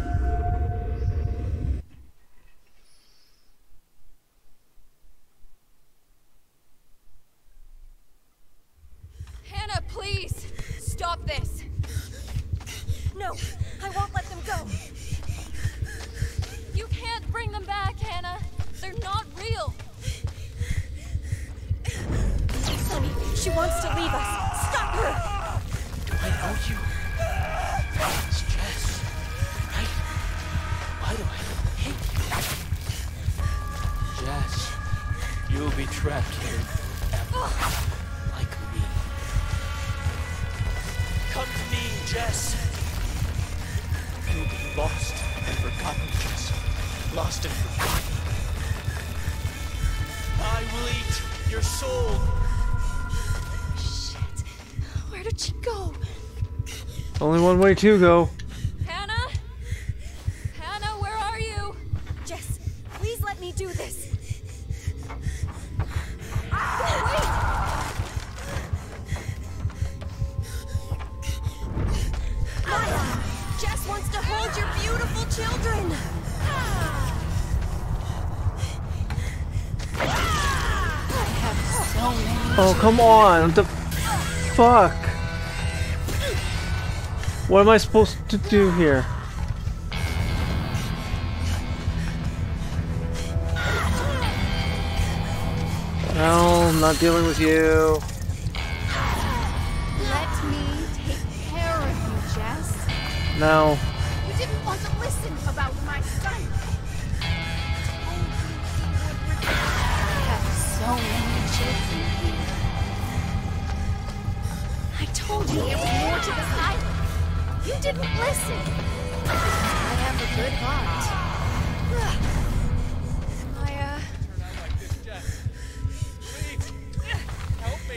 Hannah, please! Stop this! No, I won't let them go. You can't bring them back, Hannah. They're not real. Sonny, she wants to leave us. Stop her! Do I know you? Your name is Jess, right? Why do I hate you? Jess, you'll be trapped here forever, like me. Come to me, Jess. You'll be lost and forgotten, Jess. Lost and forgotten. I will eat your soul. Shit. Where did she go? Only one way to go. Hannah? Hannah, where are you? Jess, please let me do this. Maya, Jess wants to hold your beautiful children. I have Oh, come on. What the fuck? What am I supposed to do here? No, I'm not dealing with you. Let me take care of you, Jess. No. You didn't want to listen about my son. I have so many children here. I told you there was more to this island. You didn't listen. I have a good heart. I, uh... Turn out like this, Jess. Please, help me.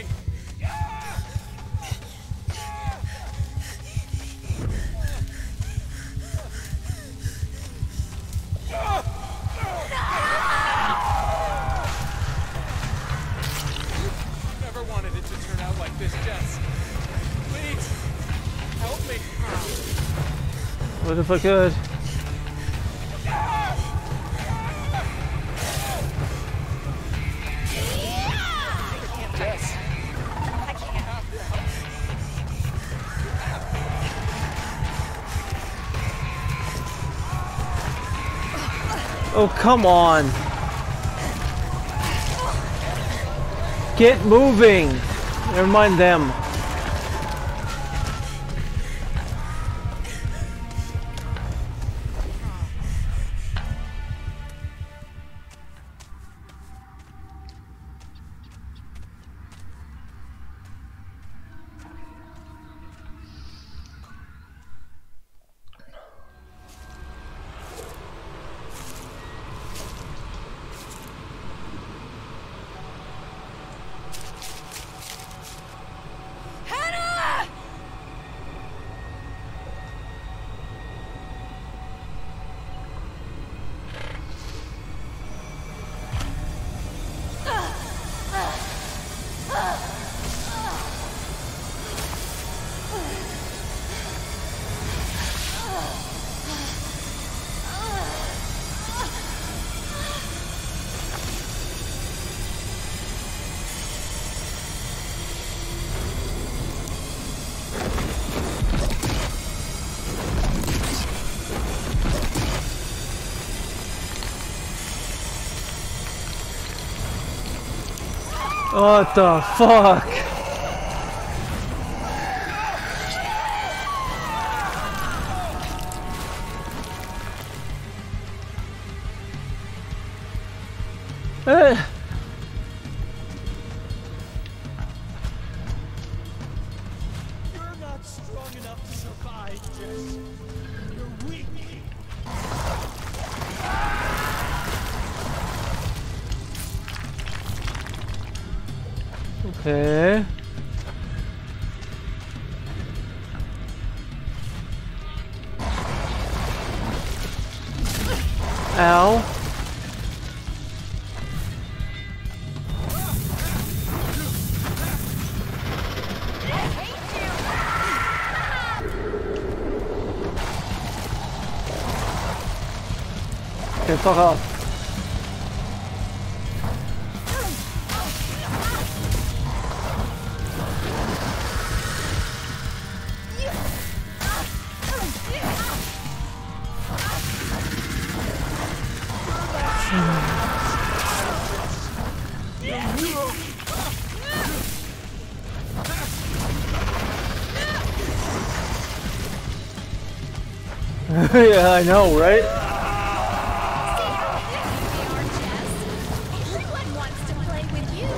Never wanted it to turn out like this, Jess. Please, help me. What if I could? Jess. I can't. Oh, come on. Get moving. Never mind them. What the fuck? Eh. You're not strong enough to survive, Jess. You're weak. Okay. Ow. Okay, fuck off. Yeah, I know, right? Everyone wants to play with you.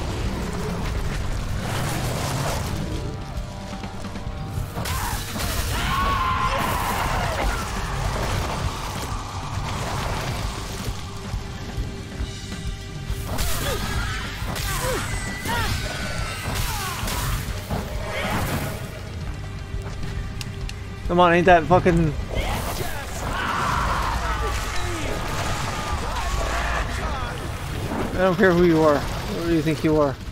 Come on, ain't that fucking... I don't care who you are. Who do you think you are?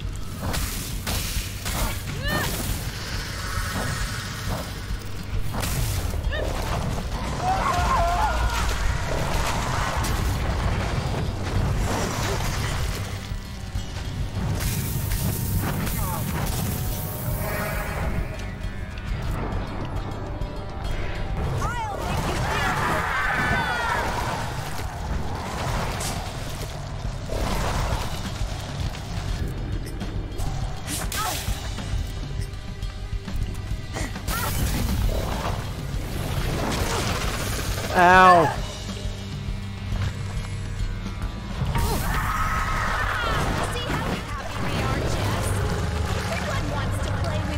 Ow. See how happy we are, Jess? Everyone wants to play with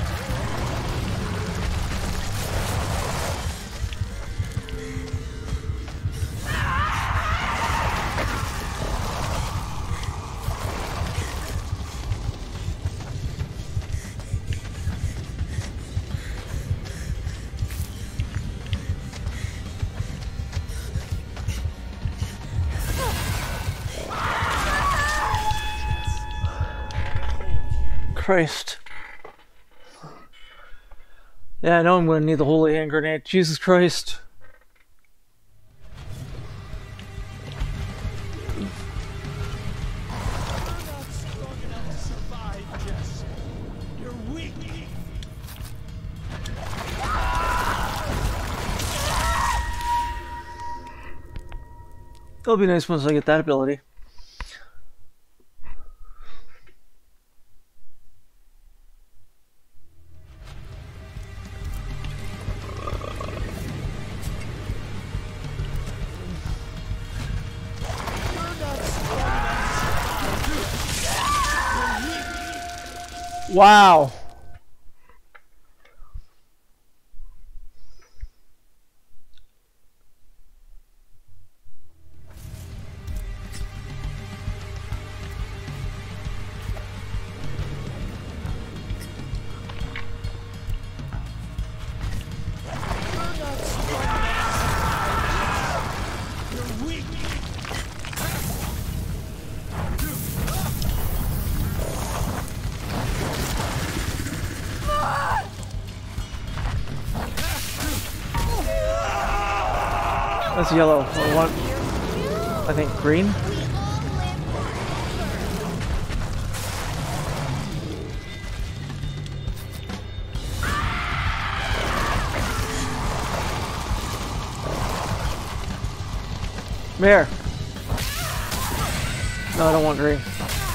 Christ. Yeah, I know I'm going to need the holy hand grenade. Jesus Christ. It'll be nice once I get that ability. Wow. That's yellow. I want, I think green. There. No, I don't want green.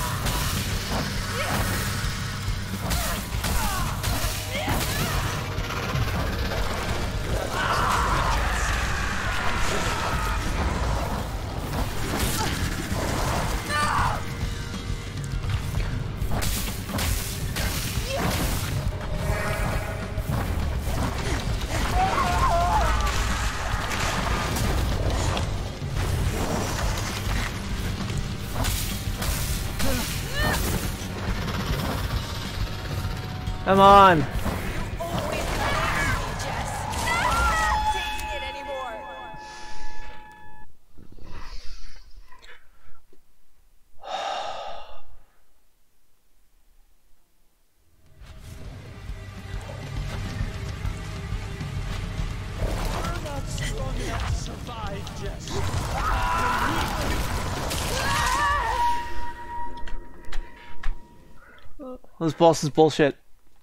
Come on. You always laugh at me, Jess. I'm not taking it anymore. You're not strong enough to survive, Jess. This boss is bullshit.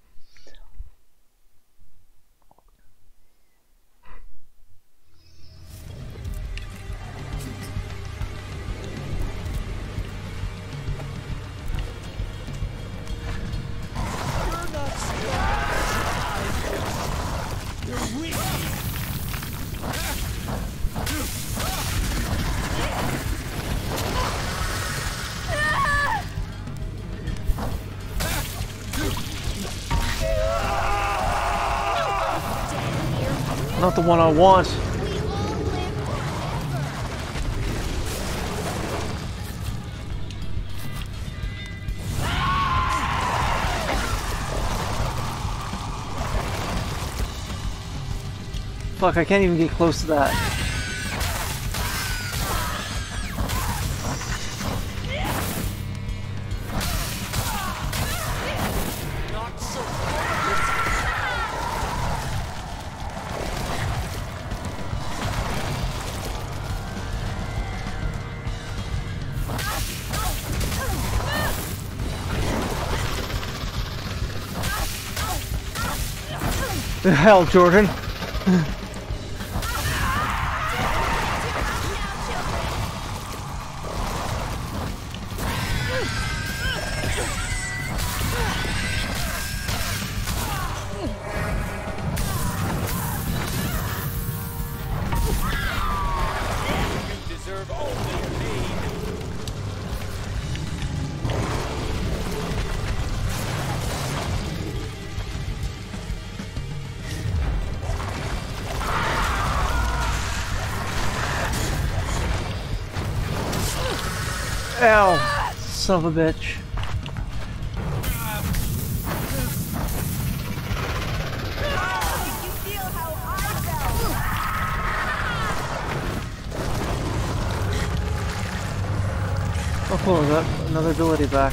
Not the one I want. Fuck, I can't even get close to that. The hell, Jordan? Ow! Son of a bitch. Oh cool, I got another ability back.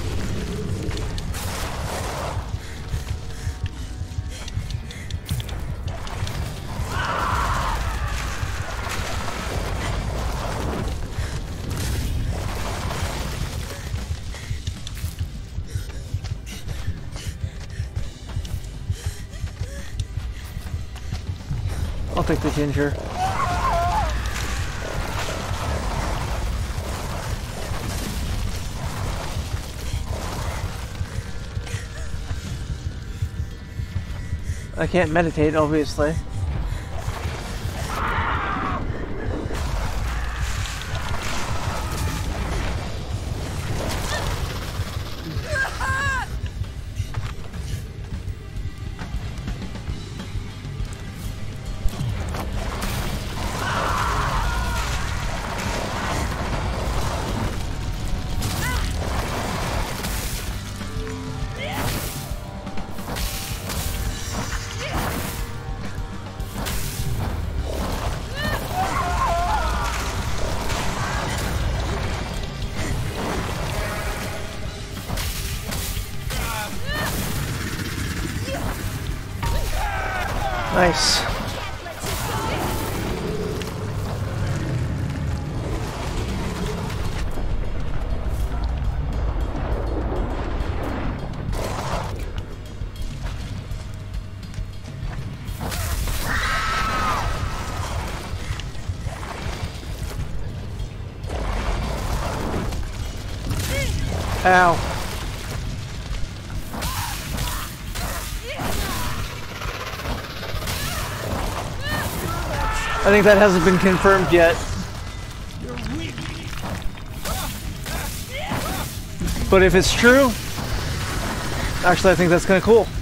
I'll take the ginger. I can't meditate, obviously. Nice. Ow. I think that hasn't been confirmed yet. But if it's true, actually I think that's kind of cool.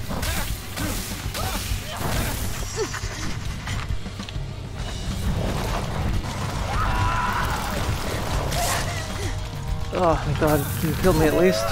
Oh my god, you killed me at least.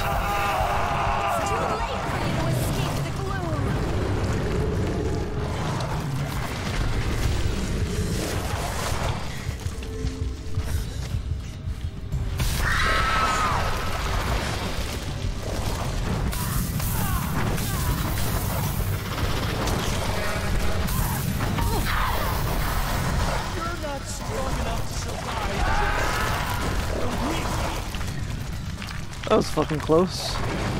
That was fucking close.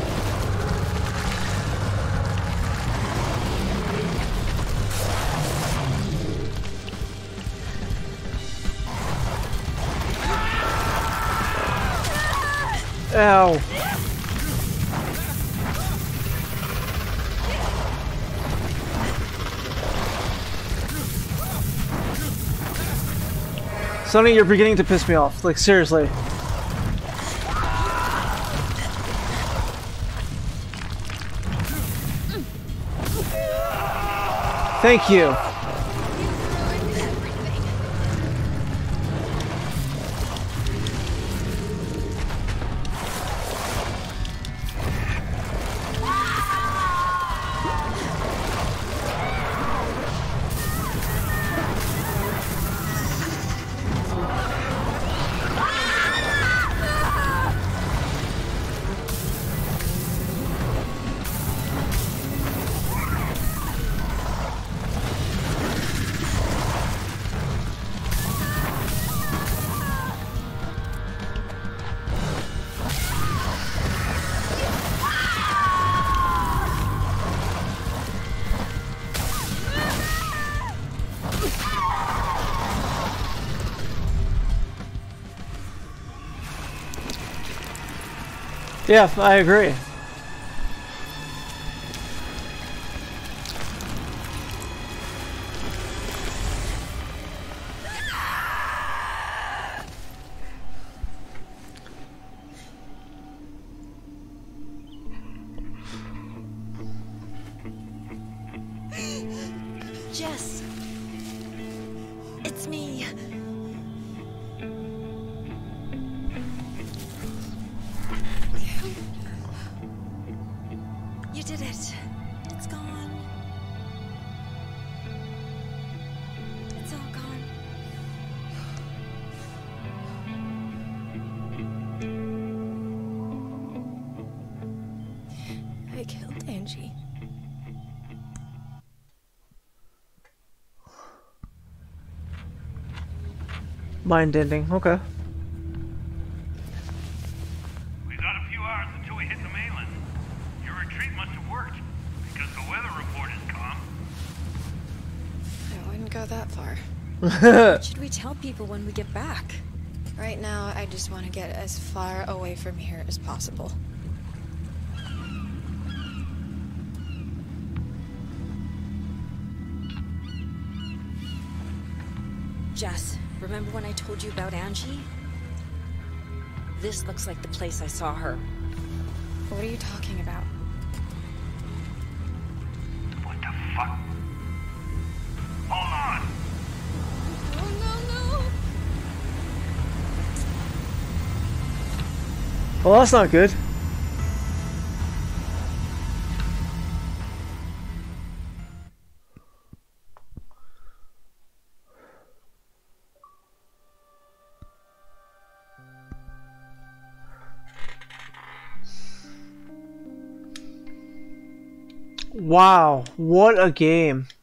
Ow. Sonny, you're beginning to piss me off. Like, seriously. Thank you. Yeah, I agree. Jess, it's me. You did it. It's gone. It's all gone. I killed Angie. Mind ending, okay. We got a few hours until we hit the mainland. Your retreat must have worked, because the weather report is calm. I wouldn't go that far. What should we tell people when we get back? Right now, I just want to get as far away from here as possible. Jess, remember when I told you about Angie? This looks like the place I saw her. What are you talking about? What the fuck? Hold on! Oh, no, no! Well, that's not good. Wow, what a game.